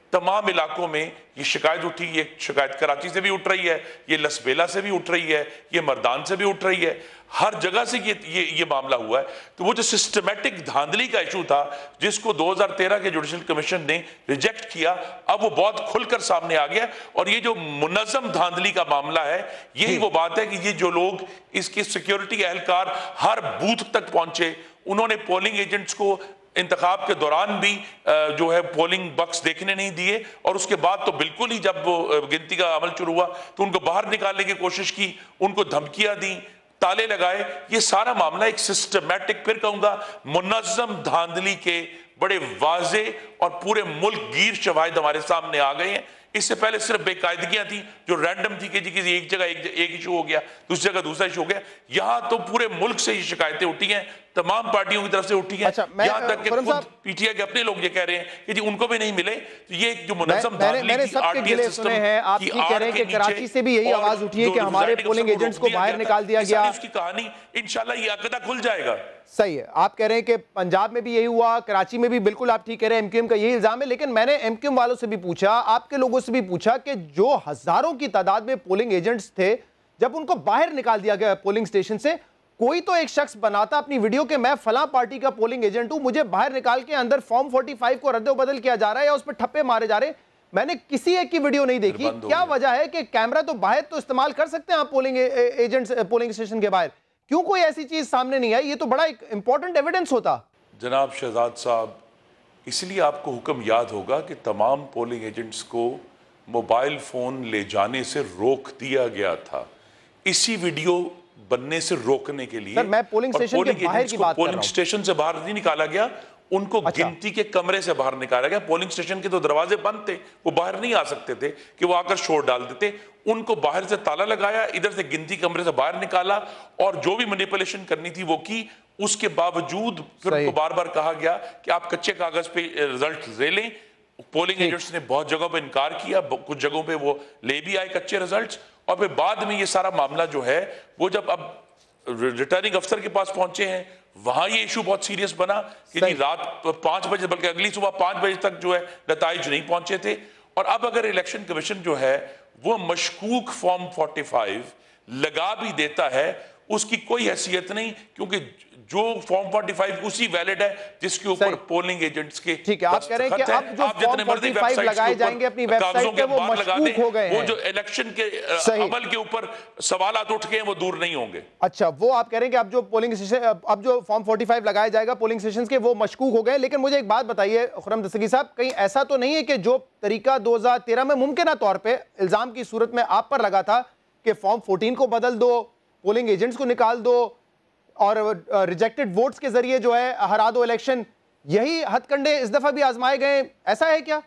तमाम इलाकों में ये शिकायत उठी। ये शिकायत कराची से भी उठ रही है, ये लसबेला से भी उठ रही है, ये मर्दान से भी उठ रही है, हर जगह से ये मामला हुआ है। तो वो जो सिस्टमेटिक धांधली का इशू था जिसको 2013 के जुडिशल कमीशन ने रिजेक्ट किया, अब वो बहुत खुलकर सामने आ गया। और ये जो मुनज़्ज़म धांधली का मामला है, यही वो बात है कि ये जो लोग इसके सिक्योरिटी एहलकार हर बूथ तक पहुंचे, उन्होंने पोलिंग एजेंट्स को इंतखाब के दौरान भी जो है पोलिंग बक्स देखने नहीं दिए, और उसके बाद तो बिल्कुल ही जब वो गिनती का अमल शुरू हुआ तो उनको बाहर निकालने की कोशिश की, उनको धमकियां दी, ताले लगाए। ये सारा मामला एक सिस्टमैटिक, फिर कहूंगा मुनज़्ज़म धांधली के बड़े वाजे और पूरे मुल्क गिर शवाहिद हमारे सामने आ गए हैं। इससे पहले सिर्फ बेकायदगियां थी जो रैंडम थी कि जी किसी एक जगह एक इशू हो गया, दूसरी जगह दूसरा इशू हो गया। यहां तो पूरे मुल्क से ये शिकायतें उठी हैं, तमाम पार्टियों की तरफ से उठी हैं। अच्छा, यहां तक कि खुद पीटीआई के अपने लोग ये कह रहे हैं कि जी उनको भी नहीं मिले। तो ये जो मुनज़्ज़म मैंने सबके गिले सुने हैं, आप ये कह रहे हैं कि कराची से भी यही आवाज उठी है कि हमारे पोलिंग एजेंट्स को बाहर निकाल दिया गया। इसकी कहानी इंशाल्लाह ये अकदा खुल जाएगा। सही है, आप कह रहे हैं कि पंजाब में भी यही हुआ, कराची में भी बिल्कुल आप ठीक कह रहे हैं, एमक्यूएम का यही इल्जाम है। लेकिन मैंने एमक्यूएम वालों से भी पूछा, आपके लोगों से भी पूछा कि जो हजारों की तादाद में पोलिंग एजेंट्स थे, जब उनको बाहर निकाल दिया गया पोलिंग स्टेशन से, कोई तो एक शख्स बनाता अपनी वीडियो के मैं फलां पार्टी का पोलिंग एजेंट हूं, मुझे बाहर निकाल के अंदर फॉर्म 45 को रद्द-ओ-बदल किया जा रहा है या उस पर ठप्पे मारे जा रहे हैं। मैंने किसी एक की वीडियो नहीं देखी। क्या वजह है कि कैमरा तो बाहर तो इस्तेमाल कर सकते हैं आप पोलिंग एजेंट्स पोलिंग स्टेशन के बाहर, क्यों कोई ऐसी चीज सामने नहीं आई? ये तो बड़ा एक इंपॉर्टेंट एविडेंस होता। जनाब शहजाद साहब, इसलिए आपको हुक्म याद होगा कि तमाम पोलिंग एजेंट्स को मोबाइल फोन ले जाने से रोक दिया गया था, इसी वीडियो बनने से रोकने के लिए। सर, मैं पोलिंग स्टेशन के बाहर की बात कर रहा हूं। पोलिंग स्टेशन से बाहर नहीं निकाला गया, उनको गिनती के कमरे से बाहर निकाला गया। पोलिंग स्टेशन के तो दरवाजे बंद थे, वो बाहर नहीं आ सकते थे कि वो आकर शोर डाल देते। उनको बाहर से ताला लगाया, इधर से गिनती कमरे से बाहर निकाला और जो भी मैनिपुलेशन करनी थी वो की। उसके बावजूद फिर उनको बार बार कहा गया कि आप कच्चे कागज पे रिजल्ट ले लें। पोलिंग एजेंट्स ने बहुत जगहों पे इनकार किया, कुछ जगहों पे वो ले भी आए कच्चे रिजल्ट्स। और फिर बाद में ये सारा मामला जो है वो जब अब रिटर्निंग अफसर के पास पहुंचे हैं, वहां ये इशू बहुत सीरियस बना कि जी रात 5 बजे बल्कि अगली सुबह 5 बजे तक जो है नताइज नहीं पहुंचे थे। और अब अगर इलेक्शन कमीशन जो है वो मशकूक फॉर्म 45 लगा भी देता है, उसकी कोई हैसियत नहीं, क्योंकि जो फॉर्म 45 उसी वैलिड है जिसके ऊपर पोलिंग एजेंट्स के। ठीक है, आप कह रहे हैं कि अब जो फॉर्म 45 लगाए जाएंगे अपनी वेबसाइट पे वो मशकूक हो गए हैं, वो जो इलेक्शन के अमल के ऊपर सवालात उठ गए हैं वो दूर नहीं होंगे। अच्छा, वो आप कह रहे हैं कि अब जो पोलिंग स्टेशन, अब जो फॉर्म 45 लगाया जाएगा पोलिंग स्टेशन के, वो मशकूक हो गए। लेकिन मुझे एक बात बताइए खुर्रम दस्तगीर साहब, कहीं ऐसा तो नहीं है कि जो तरीका 2013 में मुमकिन तौर पर इल्जाम की सूरत में आप पर लगा था कि फॉर्म 14 को बदल दो, पोलिंग एजेंट्स को निकाल दो और रिजेक्टेड वोट्स के जरिए जो है हरा दो इलेक्शन, यही हथकंडे इस दफा भी आजमाए गए, ऐसा है क्या?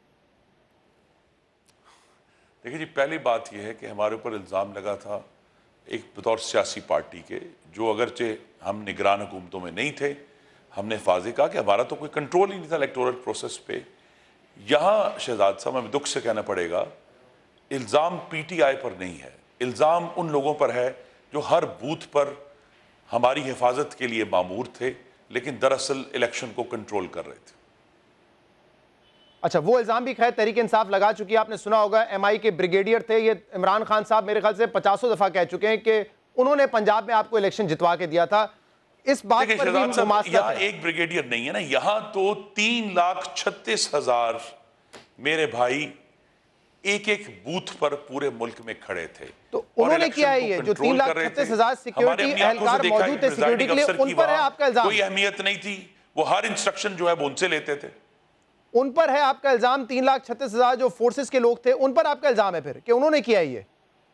देखिए जी, पहली बात यह है कि हमारे ऊपर इल्ज़ाम लगा था एक बतौर सियासी पार्टी के, जो अगरचे हम निगरान हुकूमतों में नहीं थे, हमने वाज़ेह कहा कि हमारा तो कोई कंट्रोल ही नहीं था इलेक्टोरल प्रोसेस पे। यहाँ शहजाद साहब, हमें दुख से कहना पड़ेगा, इल्ज़ाम पीटीआई पर नहीं है, इल्ज़ाम उन लोगों पर है जो हर बूथ पर हमारी हिफाजत के लिए मामूर थे, लेकिन दरअसल इलेक्शन को कंट्रोल कर रहे थे। अच्छा, वो इल्जाम भी खैर तहरीक इंसाफ लगा चुकी है। आपने सुना होगा एमआई के ब्रिगेडियर थे ये इमरान खान साहब, मेरे ख्याल से 50 दफा कह चुके हैं कि उन्होंने पंजाब में आपको इलेक्शन जितवा के दिया था। इस बात पर भी मुमासलत है। एक ब्रिगेडियर नहीं है ना, यहाँ तो 3,36,000 मेरे भाई एक एक बूथ पर पूरे मुल्क में खड़े थे। तो उन्होंने किया है ये जो 3,36,000 सिक्योरिटी एहलकार मौजूद थे सिक्योरिटी के लिए, उन पर है आपका इल्जाम? कोई अहमियत नहीं थी, वो हर इंस्ट्रक्शन जो है वो उनसे लेते थे। उन पर है आपका इल्जाम? 3,36,000 जो फोर्सेस के लोग थे उन पर आपका इल्जाम है फिर कि उन्होंने किया ये?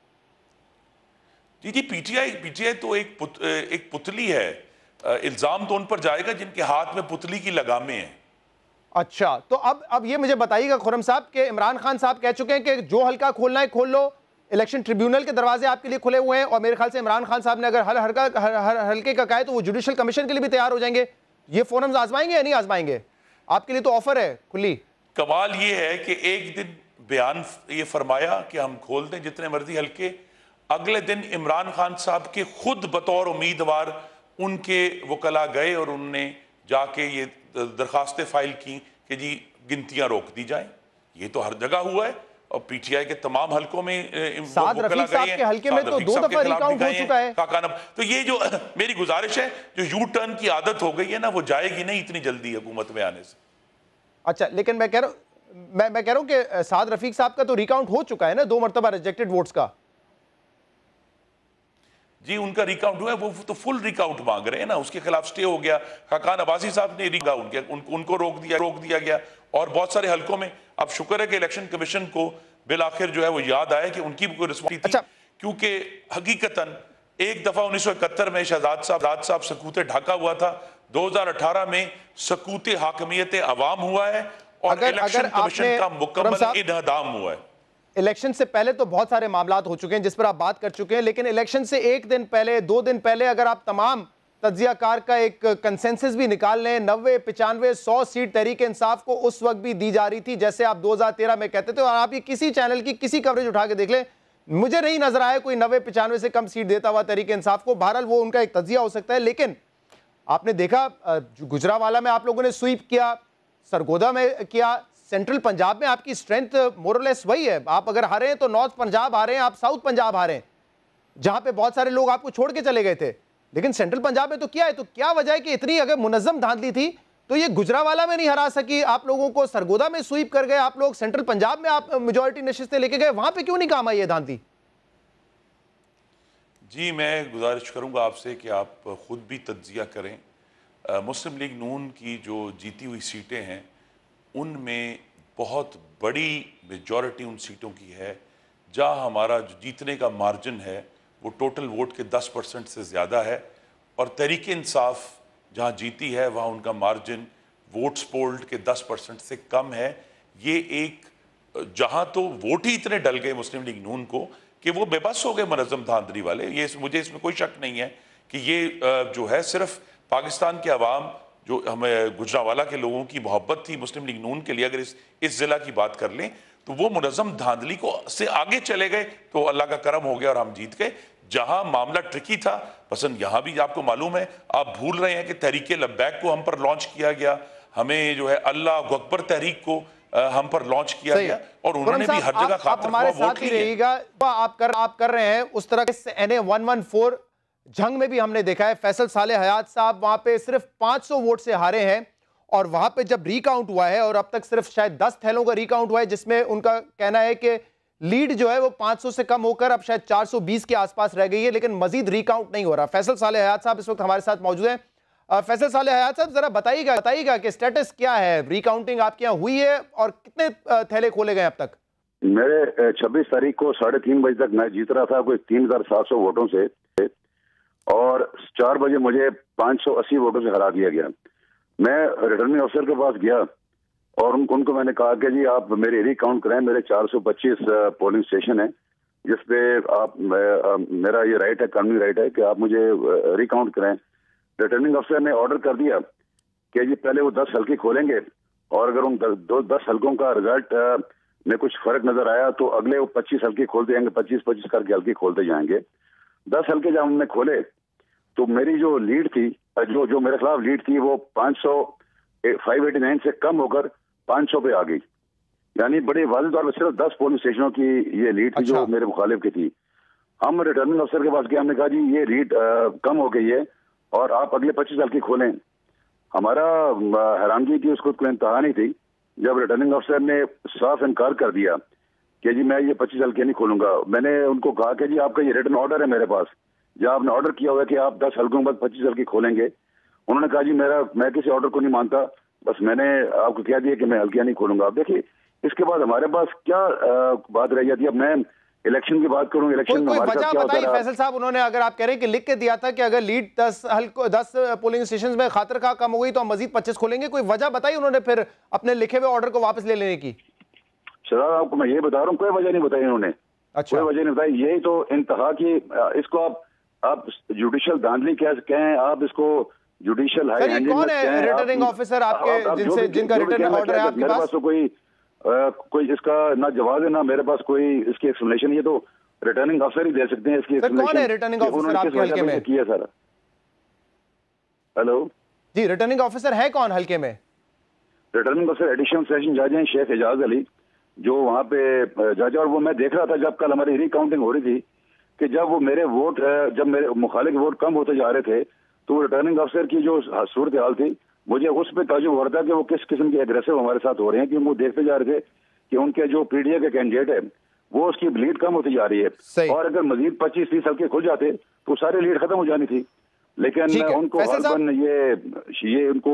जी, पीटीआई तो एक पुतली है। इल्जाम तो उन पर जाएगा जिनके हाथ में पुतली की लगामें हैं। अच्छा, तो अब ये मुझे बताइएगा खुर्रम साहब कि इमरान खान साहब कह चुके हैं कि जो हल्का खोलना है खोल लो, इलेक्शन ट्रिब्यूनल के दरवाजे आपके लिए खुले हुए हैं, और मेरे ख्याल से इमरान खान साहब ने अगर हर हल्के का कहा तो वो जुडिशल कमीशन के लिए भी तैयार हो जाएंगे। ये फोरम्स आजमाएंगे या नहीं आजमाएंगे? आपके लिए तो ऑफर है खुली। कमाल ये है कि एक दिन बयान ये फरमाया कि हम खोल दें जितने मर्जी हल्के, अगले दिन इमरान खान साहब के खुद बतौर उम्मीदवार उनके वकला गए और उनने जाके ये दरखास्तें फाइल की कि जी गिनतियां रोक दी जाएं। ये तो हर जगह हुआ है और पीटीआई के तमाम हलकों में साद रफीक साहब के हलके में तो 2 दफा रिकाउंट हो चुका है। तो ये जो मेरी गुजारिश है, जो यू टर्न की आदत हो गई है ना, वो जाएगी नहीं इतनी जल्दी हुकूमत में आने से। अच्छा, लेकिन मैं कह रहा हूं कि साद रफीक साहब का तो रिकाउंट हो चुका है ना 2 मरतबा रिजेक्टेड वोट्स का। जी, उनका रिकाउंट हुआ है, वो तो फुल रिकाउंट मांग रहे हैं ना, उसके खिलाफ स्टे हो गया। खाकान अब्बासी साहब ने रिकाउंट किया, उनको रोक दिया गया और बहुत सारे हलकों में। अब शुक्र है कि इलेक्शन कमीशन को बिल आखिर जो है वो याद आया कि उनकी भी कोई रिस्पॉन्सिबिलिटी थी। क्योंकि हकीकतन एक दफा 1971 में शहजाद साहब सकूते ढाका हुआ था, 2018 में सकूते हाकमियत अवाम हुआ है और इलेक्शन कमीशन का मुकम्मल इन्हदाम हुआ है। इलेक्शन से पहले तो बहुत सारे मामलात हो चुके हैं जिस पर आप बात कर चुके हैं, लेकिन इलेक्शन से 1 दिन पहले 2 दिन पहले अगर आप तमाम तज्जियाकार का एक कंसेंसस भी निकाल लें, 90, 95, 100 सीट तहरीक इंसाफ को उस वक्त भी दी जा रही थी जैसे आप 2013 में कहते थे। और आप ये किसी चैनल की किसी कवरेज उठा के देख लें, मुझे नहीं नजर आया कोई 90, 95 से कम सीट देता हुआ तहरीक इंसाफ को। बहरहाल वो उनका एक तज्जिया हो सकता है, लेकिन आपने देखा गुजरावाला में आप लोगों ने स्वीप किया, सरगोदा में किया, सेंट्रल पंजाब में आपकी स्ट्रेंथ मोरलेस वही है। आप अगर हारे हैं तो नॉर्थ पंजाब हारे हैं, आप साउथ पंजाब हारे हैं जहां पे बहुत सारे लोग आपको छोड़ के चले गए थे, लेकिन सेंट्रल पंजाब में तो क्या है? तो क्या वजह है कि इतनी अगर मुनज्जम धांधली थी तो ये गुजरावाला में नहीं हरा सकी, आप लोगों को सरगोदा में स्वीप कर गए आप लोग, सेंट्रल पंजाब में आप मेजॉरिटी नशिस्तें लेके गए, वहां पे क्यों नहीं काम आई ये धांधली? जी, मैं गुजारिश करूंगा आपसे कि आप खुद भी तज्जिया करें। मुस्लिम लीग नून की जो जीती हुई सीटें हैं उनमें बहुत बड़ी मेजॉरिटी उन सीटों की है जहां हमारा जो जीतने का मार्जिन है वो टोटल वोट के 10% से ज़्यादा है, और तहरीक इंसाफ जहां जीती है वहां उनका मार्जिन वोट्स पोल्ड के 10% से कम है। ये एक जहां तो वोट ही इतने डल गए मुस्लिम लीग नून को कि वो बेबस हो गए मुनज़्ज़म धांधली वाले। ये मुझे इसमें कोई शक नहीं है कि ये जो है सिर्फ पाकिस्तान के अवाम, जो हमें गुजरावाला के लोगों की मोहब्बत थी मुस्लिम लीग नून के लिए, अगर इस ज़िला की बात कर लें तो वो मुनज़्ज़म धांधली को से आगे चले गए तो अल्लाह का करम हो गया और हम जीत गए। जहां मामला ट्रिकी था, पसंद यहां भी आपको मालूम है, आप भूल रहे हैं कि तहरीक लब्बैक को हम पर लॉन्च किया गया, हमें जो है अल्लाह अकबर तहरीक को हम पर लॉन्च किया गया और उन्होंने भी हर जगह खातिर हमारे साथ ही रहिएगा। आप कर रहे हैं उस तरह के NA 114 जंग में भी हमने देखा है, फैसल साले हयात साहब वहां पे सिर्फ 500 वोट से हारे हैं और वहां पे जब रिकाउंट हुआ है और अब तक सिर्फ शायद 10 थैलों का रिकाउंट हुआ है जिसमें उनका कहना है कि लीड जो है वो 500 से कम होकर अब शायद 420 के आसपास रह गई है, लेकिन मजीद रिकाउंट नहीं हो रहा। फैसल साले हयात साहब इस वक्त हमारे साथ मौजूद हैं। फैसल साले हयात साहब, जरा बताइएगा कि स्टेटस क्या है, रिकाउंटिंग आपके यहाँ हुई है और कितने थैले खोले गए अब तक? मेरे 26 तारीख को 3:30 बजे तक मैं जीत रहा था कोई 3700 वोटों से, और 4 बजे मुझे 580 वोटों से हरा दिया गया। मैं रिटर्निंग अफसर के पास गया और उनको मैंने कहा कि जी आप मेरे रिकाउंट करें, मेरे 425 पोलिंग स्टेशन है जिसपे आप मेरा ये राइट है, कानूनी राइट है कि आप मुझे रिकाउंट करें। रिटर्निंग अफसर ने ऑर्डर कर दिया कि जी पहले वो 10 हल्के खोलेंगे और अगर उन 10 हल्कों का रिजल्ट में कुछ फर्क नजर आया तो अगले वो 25 हल्के खोलते जाएंगे, 25-25 करके हल्के खोलते जाएंगे। 10 हल्के जब हमने खोले तो मेरी जो लीड थी, जो मेरे खिलाफ लीड थी, वो 589 से कम होकर 500 पे आ गई। यानी बड़े वाज़ेह तौर पर सिर्फ 10 पोलिंग स्टेशनों की ये लीड थी जो मेरे मुखालिफ की थी। हम रिटर्निंग अफसर के पास गए, हमने कहा जी ये लीड कम हो गई है और आप अगले 25 हल्के खोलें। हमारा हैरानगी की उसको कोई इंतहा नहीं थी जब रिटर्निंग अफसर ने साफ इनकार कर दिया कि जी मैं ये 25 हल्के नहीं खोलूंगा। मैंने उनको कहा कि जी आपका ये रिटर्न ऑर्डर है मेरे पास, जहाँ आपने ऑर्डर किया हुआ है कि आप 10 हल्कों के बाद 25 हल्के खोलेंगे। उन्होंने कहा जी मैं किसी ऑर्डर को नहीं मानता, बस मैंने आपको कह दिया कि मैं हल्कियां नहीं खोलूंगा। आप देखिए इसके बाद हमारे पास क्या बात रह जाती है। अब मैं इलेक्शन की बात करूं, इलेक्शन में हमारे साथ क्या होता है। फैसल साहब, उन्होंने अगर आप कह रहे हैं कि लिख के दिया था कि अगर लीड 10 पोलिंग स्टेशन में खातिर का कम हो गई तो हम मजीद 25 खोलेंगे, कोई वजह बताई उन्होंने फिर अपने लिखे हुए ऑर्डर को वापस ले लेने की? शहजाद आपको मैं ये बता रहा हूँ, कोई वजह नहीं बताई उन्होंने। अच्छा, कोई वजह नहीं बताई। यही तो इंतहा की, इसको आप जुडिशियल धांधली कहें, आप इसको जुडिशियल हाई हैंडलिंग कौन है रिटर्निंग ऑफिसर आपके जिनका रिटर्न ऑर्डर है आपके पास? तो कोई इसका ना जवाब है ना मेरे पास कोई इसकी एक्सप्लेनेशन। ये तो रिटर्निंग ऑफिसर ही दे सकते हैं इसकी एक्सप्लेनेशन। कौन है रिटर्निंग ऑफिसर आपके हल्के में? किया सर। हेलो जी, रिटर्निंग ऑफिसर है कौन हल्के में? रिटर्निंग ऑफिसर एडिशनल सेशन जज हैं शेख एजाज अली, जो वहाँ पे जज, और वो मैं देख रहा था जब कल हमारी रिकाउंटिंग हो रही थी कि जब वो मेरे वोट, जब मेरे मुखालिफ वोट कम होते जा रहे थे तो रिटर्निंग अफसर की जो सूरत हाल थी, मुझे उस पर ताजुब हो रहा था कि वो किस किस्म के एग्रेसिव हमारे साथ हो रहे हैं, क्योंकि वो देखते जा रहे थे कि उनके जो पीडीए के कैंडिडेट है वो उसकी लीड कम होती जा रही है, और अगर मजीद 25-30 हल्के खुल जाते तो सारी लीड खत्म हो जानी थी। लेकिन उनको अर्बन ये उनको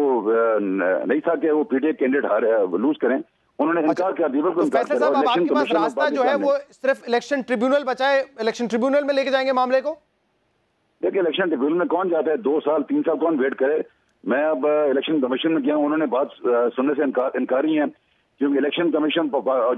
नहीं था कि वो पीडीए कैंडिडेट लूज करें, उन्होंने इनकार किया। फैसल साहब, अब आपके पास रास्ता जो है वो सिर्फ इलेक्शन ट्रिब्यूनल बचा है, इलेक्शन ट्रिब्यूनल में लेके जाएंगे मामले को? देखिए, इलेक्शन ट्रिब्यूनल में कौन जाता है, 2 साल 3 साल कौन वेट करे। मैं अब इलेक्शन कमीशन में गया, उन्होंने बात सुनने से इनकारी है, क्योंकि इलेक्शन कमीशन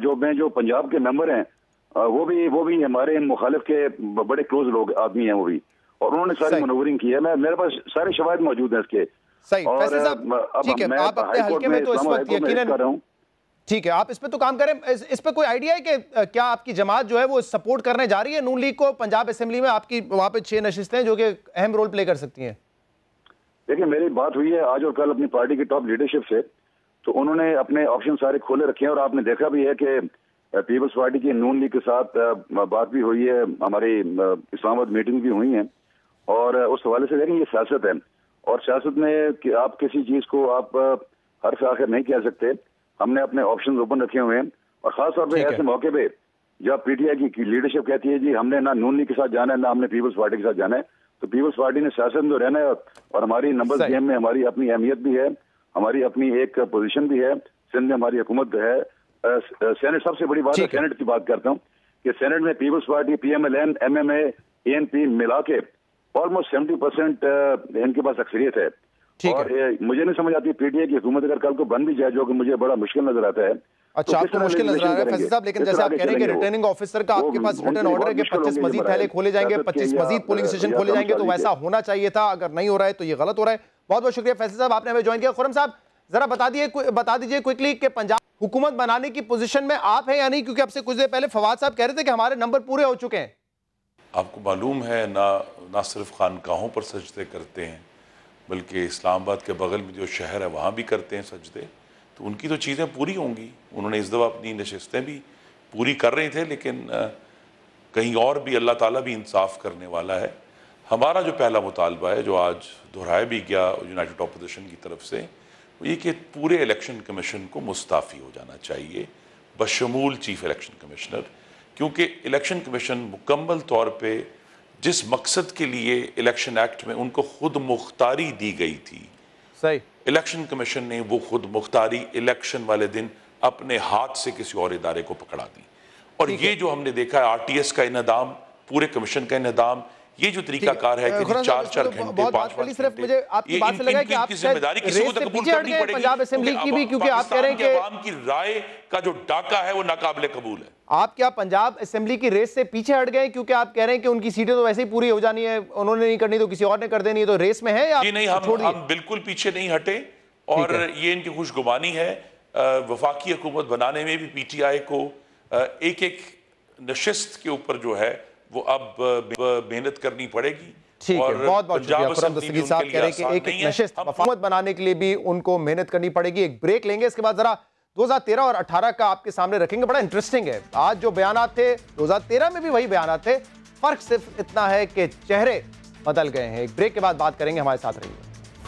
जो पंजाब के मेंबर हैं वो भी हमारे इन मुखालिफ के बड़े क्लोज लोग आदमी हैं वो भी, और उन्होंने सारी मनोवरिंग की है। मेरे पास सारे शवाहिद मौजूद हैं इसके। सही, फैसल साहब ठीक है, आप अपने हल्के में तो इस वक्त यकीनन कर रहा हूं, ठीक है, आप इस पे तो काम करें। इस पे कोई आइडिया है कि क्या आपकी जमात जो है वो सपोर्ट करने जा रही है नून लीग को? पंजाब असेंबली में आपकी वहां पे 6 नशिस्तें जो कि अहम रोल प्ले कर सकती हैं। देखिए, मेरी बात हुई है आज और कल अपनी पार्टी की टॉप लीडरशिप से, तो उन्होंने अपने ऑप्शन सारे खोले रखे हैं, और आपने देखा भी है कि पीपल्स पार्टी की नून लीग के साथ बात भी हुई है, हमारी इस्लामाबाद मीटिंग भी हुई है, और उस हवाले से देखें ये सियासत है, और सियासत में कि आप किसी चीज को आप हर से आखिर नहीं कह सकते। हमने अपने ऑप्शन ओपन रखे हुए हैं, और खासतौर पर ऐसे मौके पे जब पीटीआई की लीडरशिप कहती है जी हमने ना नून लीग के साथ जाना है ना हमने पीपल्स पार्टी के साथ जाना है, तो पीपल्स पार्टी ने सियासत में रहना है, और हमारी नंबर गेम में हमारी अपनी अहमियत भी है, हमारी अपनी एक पोजीशन भी है। सिंध में हमारी हुकूमत है, सेनेट सबसे बड़ी बात है, सेनेट की बात करता हूँ कि सेनेट में Peoples Party, PMLN, MMA, ANP मिला के ऑलमोस्ट 70% इनके पास अक्सरियत है। और मुझे नहीं समझ आती पीटीआई की हुकूमत अगर कल को बन भी जाए, जो कि मुझे बड़ा मुश्किल नजर आता है। अच्छा, आपको मुश्किल नजर आ रहा है फैसल साहब, लेकिन जैसे आप कह रहे हैं कि रिटर्निंग ऑफिसर का आपके पास रिटर्न ऑर्डर है कि 25 मजीद थैले खोले जाएंगे, 25 मजीद पोलिंग स्टेशन खोले जाएंगे, तो वैसा होना चाहिए था। अगर नहीं हो रहा है तो ये गलत हो रहा है। बहुत बहुत शुक्रिया फैसल साहब, आपने हमें ज्वाइन किया। खुर्रम साहब, जरा बता दीजिए क्विकली कि पंजाब हुकूमत बनाने की पोजीशन में आप हैं या नहीं, क्योंकि आपसे कुछ देर पहले फवाद साहब कह रहे थे कि हमारे नंबर पूरे हो चुके हैं। आपको मालूम है ना सिर्फ खानकाहों पर सजदे करते हैं, बल्कि इस्लामाबाद के बगल में जो शहर है वहाँ भी करते हैं सजदे, तो उनकी तो चीज़ें पूरी होंगी। उन्होंने इस दफ़ा अपनी नशिस्तें भी पूरी कर रहे थे, लेकिन कहीं और भी अल्लाह ताला भी इंसाफ करने वाला है। हमारा जो पहला मुतालबा है, जो आज दोहराया भी गया यूनाइटेड अपोजिशन की तरफ से, वो ये कि पूरे इलेक्शन कमीशन को मुस्ताफ़ी हो जाना चाहिए, बशमूल चीफ इलेक्शन कमिश्नर, क्योंकि इलेक्शन कमीशन मुकम्मल तौर पर जिस मकसद के लिए इलेक्शन एक्ट में उनको खुद मुख्तारी दी गई थी, सही, इलेक्शन कमीशन ने वो खुद मुख्तारी इलेक्शन वाले दिन अपने हाथ से किसी और इदारे को पकड़ा दी। और ये जो हमने देखा है RTS का इन्हदाम, पूरे कमीशन का इन्हदाम, ये जो तरीकाकार है कि 4-4 घंटे 5-5 सिर्फ मुझे आपकी बात से लगा कि आप जिम्मेदारी किसी को तो कबूल करनी पड़ेगी पंजाब असेंबली की भी, क्योंकि आप कह रहे हैं कि अवाम की राय का जो डाका है वो नाकाबिले कबूल है। आप क्या पंजाब असेंबली की रेस से पीछे हट गए, क्योंकि आप कह रहे हैं कि उनकी सीटें तो वैसे ही पूरी हो जानी है, उन्होंने नहीं करनी तो किसी और ने कर देनी है, तो रेस में है या नहीं? हम बिल्कुल पीछे नहीं हटे, और ये इनकी खुशगुमानी है। वफाकी हुकूमत बनाने में भी PTI को एक नशिस्त के ऊपर जो है वो अब मेहनत करनी पड़ेगी। ठीक है, बहुत बहुत शुक्रिया खुर्रम दस्तगीर साहब, कह रहे हैं कि एक नशिस्त हुकूमत बनाने के लिए भी उनको मेहनत करनी पड़ेगी। एक ब्रेक लेंगे, इसके बाद जरा 2013 और 18 का आपके सामने रखेंगे। बड़ा इंटरेस्टिंग है, आज जो बयानात थे 2013 में भी वही बयानात थे, फर्क सिर्फ इतना है कि चेहरे बदल गए हैं। एक ब्रेक के बाद बात करेंगे, हमारे साथ रहिए।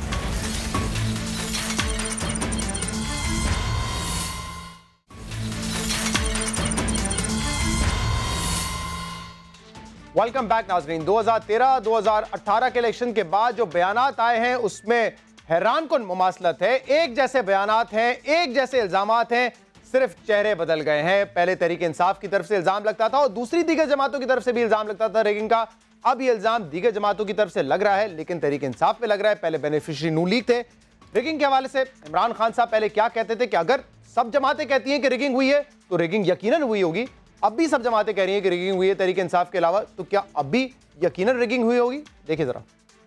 वेलकम बैक नाज़रीन। 2013-2018 के इलेक्शन के बाद जो बयानात आए हैं उसमें हैरान कुन मुमासलत है। एक जैसे बयानात हैं, एक जैसे इल्जामात हैं, सिर्फ चेहरे बदल गए हैं। पहले तहरीक इंसाफ की तरफ से इल्जाम लगता था और दूसरी दीगर जमातों की तरफ से भी इल्जाम लगता था रैगिंग का। अब ये इल्जाम दीगर जमातों की तरफ से लग रहा है, लेकिन तहरीक इंसाफ पे लग रहा है। पहले बेनिफिशियरी नून लीग थे। रैगिंग के हवाले से इमरान खान साहब पहले क्या कहते थे कि अगर सब जमातें कहती हैं कि रैगिंग हुई है तो रैगिंग यकीनन हुई होगी। अब भी सब जमातें कह रही हैं कि रैगिंग हुई है तहरीक इंसाफ के अलावा, तो क्या अब भी यकीनन रैगिंग हुई होगी? देखिए जरा।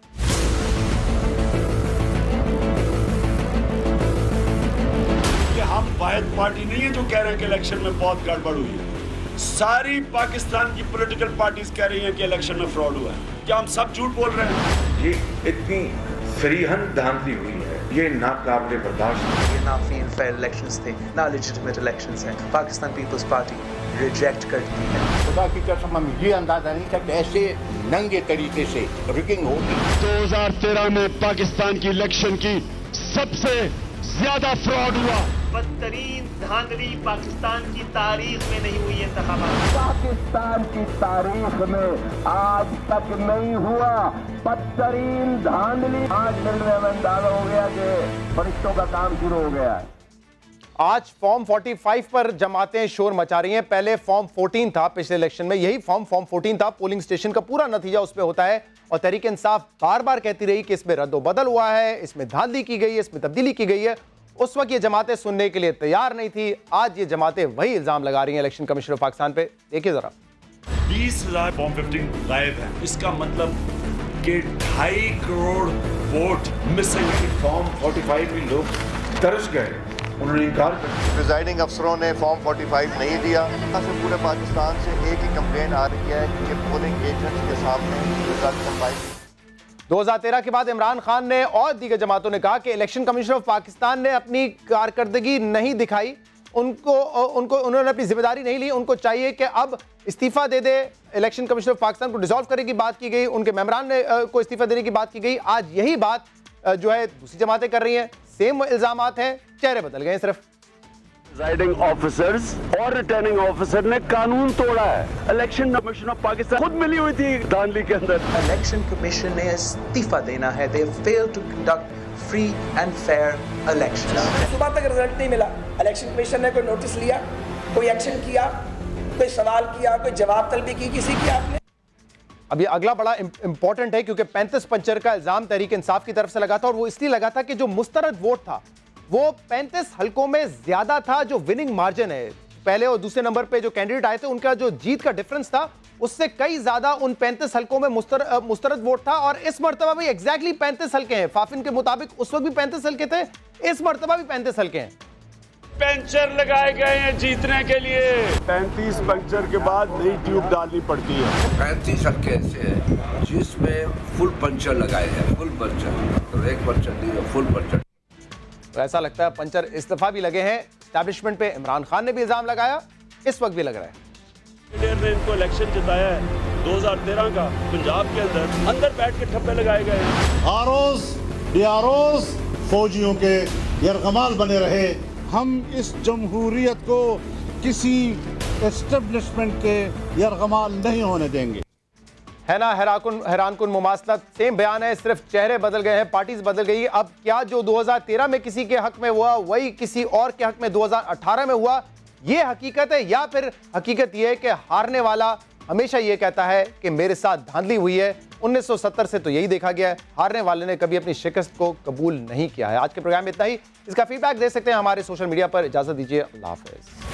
हम वाहिद पार्टी नहीं है जो कह रहे हैं कि इलेक्शन में बहुत गड़बड़ हुई है। सारी पाकिस्तान की पॉलिटिकल पार्टीज कह रही हैं कि इलेक्शन में फ्रॉड हुआ है। क्या हम सब झूठ बोल रहे हैं? ये इतनी सरीहन धांधली हुई है ये नाकाबिले बर्दाश्त है। ये ना फ्री एंड फेयर इलेक्शंस थे, ना लेजिटिमेट इलेक्शंस हैं। पाकिस्तान पीपल्स पार्टी रिजेक्ट करती है। खुदा की कसम हम ये अंदाजा नहीं था कि ऐसे नंगे तरीके से रिगिंग होगी। 2013 में पाकिस्तान की इलेक्शन की सबसे ज्यादा फ्रॉड हुआ। बदतरीन धांधली पाकिस्तान की तारीख में नहीं हुई इंतखाबात। पाकिस्तान की तारीख में आज तक नहीं हुआ बदतरीन धांधली। आज मिलने में अंदाजा हो गया कि फरिश्तों का काम शुरू हो गया है। आज फॉर्म 45 पर जमातें शोर मचा रही हैं। पहले फॉर्म 14 था, पिछले इलेक्शन में यही फॉर्म 14 था। पोलिंग स्टेशन का पूरा नतीजा उस पर होता है और तहरीक इंसाफ बार बार कहती रही कि इसमें रद्दोबदल हुआ है, इसमें धांधली की गई है, इसमें तब्दीली की गई है। उस वक्त ये जमातें सुनने के लिए तैयार नहीं थी। आज ये जमातें वही इल्जाम लगा रही हैं इलेक्शन कमीशन ऑफ पाकिस्तान पे। देखिए जरा। 20,000 फॉर्म 15 गायब है। इसका मतलब कि 2.5 करोड़ वोट मिसिंग है। फॉर्म 45 में लोग तरस गए, उन्होंने इनकार कर दिया। प्रिजाइडिंग अफसरों ने फॉर्म 45 नहीं दिया। से पूरे पाकिस्तान से एक ही कंप्लेन आ रही है कि ये पोलिंग एजेंट्स के सामने रिजल्ट कंपाइल। 2013 के बाद इमरान खान ने और दीगर जमातों ने कहा कि इलेक्शन कमीशन ऑफ पाकिस्तान ने अपनी कारकर्दगी नहीं दिखाई, उन्होंने अपनी जिम्मेदारी नहीं ली। उनको चाहिए कि अब इस्तीफा दे दे। इलेक्शन कमीशन ऑफ पाकिस्तान को डिसॉल्व करने की बात की गई, उनके मेंबरान ने को इस्तीफा देने की बात की गई। आज यही बात जो है दूसरी जमातें कर रही हैं। सेम इल्जामात हैं, चेहरे बदल गए सिर्फ। प्रिजाइडिंग ऑफिसर्स और रिटर्निंग ऑफिसर ने कानून तोड़ा है। इलेक्शन कमीशन ऑफ पाकिस्तान खुद मिली हुई थी धांधली के अंदर। इलेक्शन कमीशन ने इस्तीफा देना है। They fail to conduct free and fair election. सुबह तक रिजल्ट नहीं मिला। इलेक्शन कमीशन ने कोई नोटिस लिया, कोई एक्शन किया, कोई सवाल किया, कोई जवाब तलबी की किसी की आपने? अब ये अगला बड़ा इंपॉर्टेंट है क्योंकि 35 पंचर का इल्जाम तहरीक इंसाफ की तरफ से लगा था और वो इसलिए लगा था कि जो मुस्तरद वोट था वो 35 हलकों में ज्यादा था। जो विनिंग मार्जिन है, पहले और दूसरे नंबर पे जो कैंडिडेट आए थे उनका जो जीत का डिफरेंस था उससे कई ज्यादा उन 35 हलकों में मुस्तरद वोट था। और इस मर्तबा भी एग्जैक्टली 35 हलके हैं। फाफिन के मुताबिक उस वक्त भी 35 हलके थे, इस मर्तबा भी 35 हलके हैं। पंचर लगाए गए हैं जीतने के लिए। 35 पंचर के बाद नई ट्यूब डालनी पड़ती है। 35 हल्के ऐसे हैं जिसमें फुल पंचर लगाए हैं। फुल पंचर, तो एक पंचर नहीं, फुल पंचर। तो ऐसा लगता है पंचर इस्तीफा भी लगे हैं। एस्टैब्लिशमेंट पे इमरान खान ने भी इल्जाम लगाया, इस वक्त भी लग रहा है। लीडर ने इनको इलेक्शन जिताया है 2013 का। पंजाब के अंदर बैठ के ठप्पे लगाए गए। आरओस, डीआरओस फौजियों के यरगमाल बने रहे। हम इस जमहूरियत को किसी एस्टेब्लिशमेंट के यरगमाल नहीं होने देंगे। है ना हैरानकुन मुमासलत। सेम बयान है, सिर्फ चेहरे बदल गए हैं, पार्टीज बदल गई। अब क्या जो 2013 में किसी के हक में हुआ वही किसी और के हक में 2018 में हुआ? ये हकीकत है या फिर हकीकत ये है कि हारने वाला हमेशा ये कहता है कि मेरे साथ धांधली हुई है? 1970 से तो यही देखा गया है, हारने वाले ने कभी अपनी शिकस्त को कबूल नहीं किया है। आज के प्रोग्राम में इतना ही। इसका फीडबैक दे सकते हैं हमारे सोशल मीडिया पर। इजाजत दीजिए, अल्लाह हाफिज।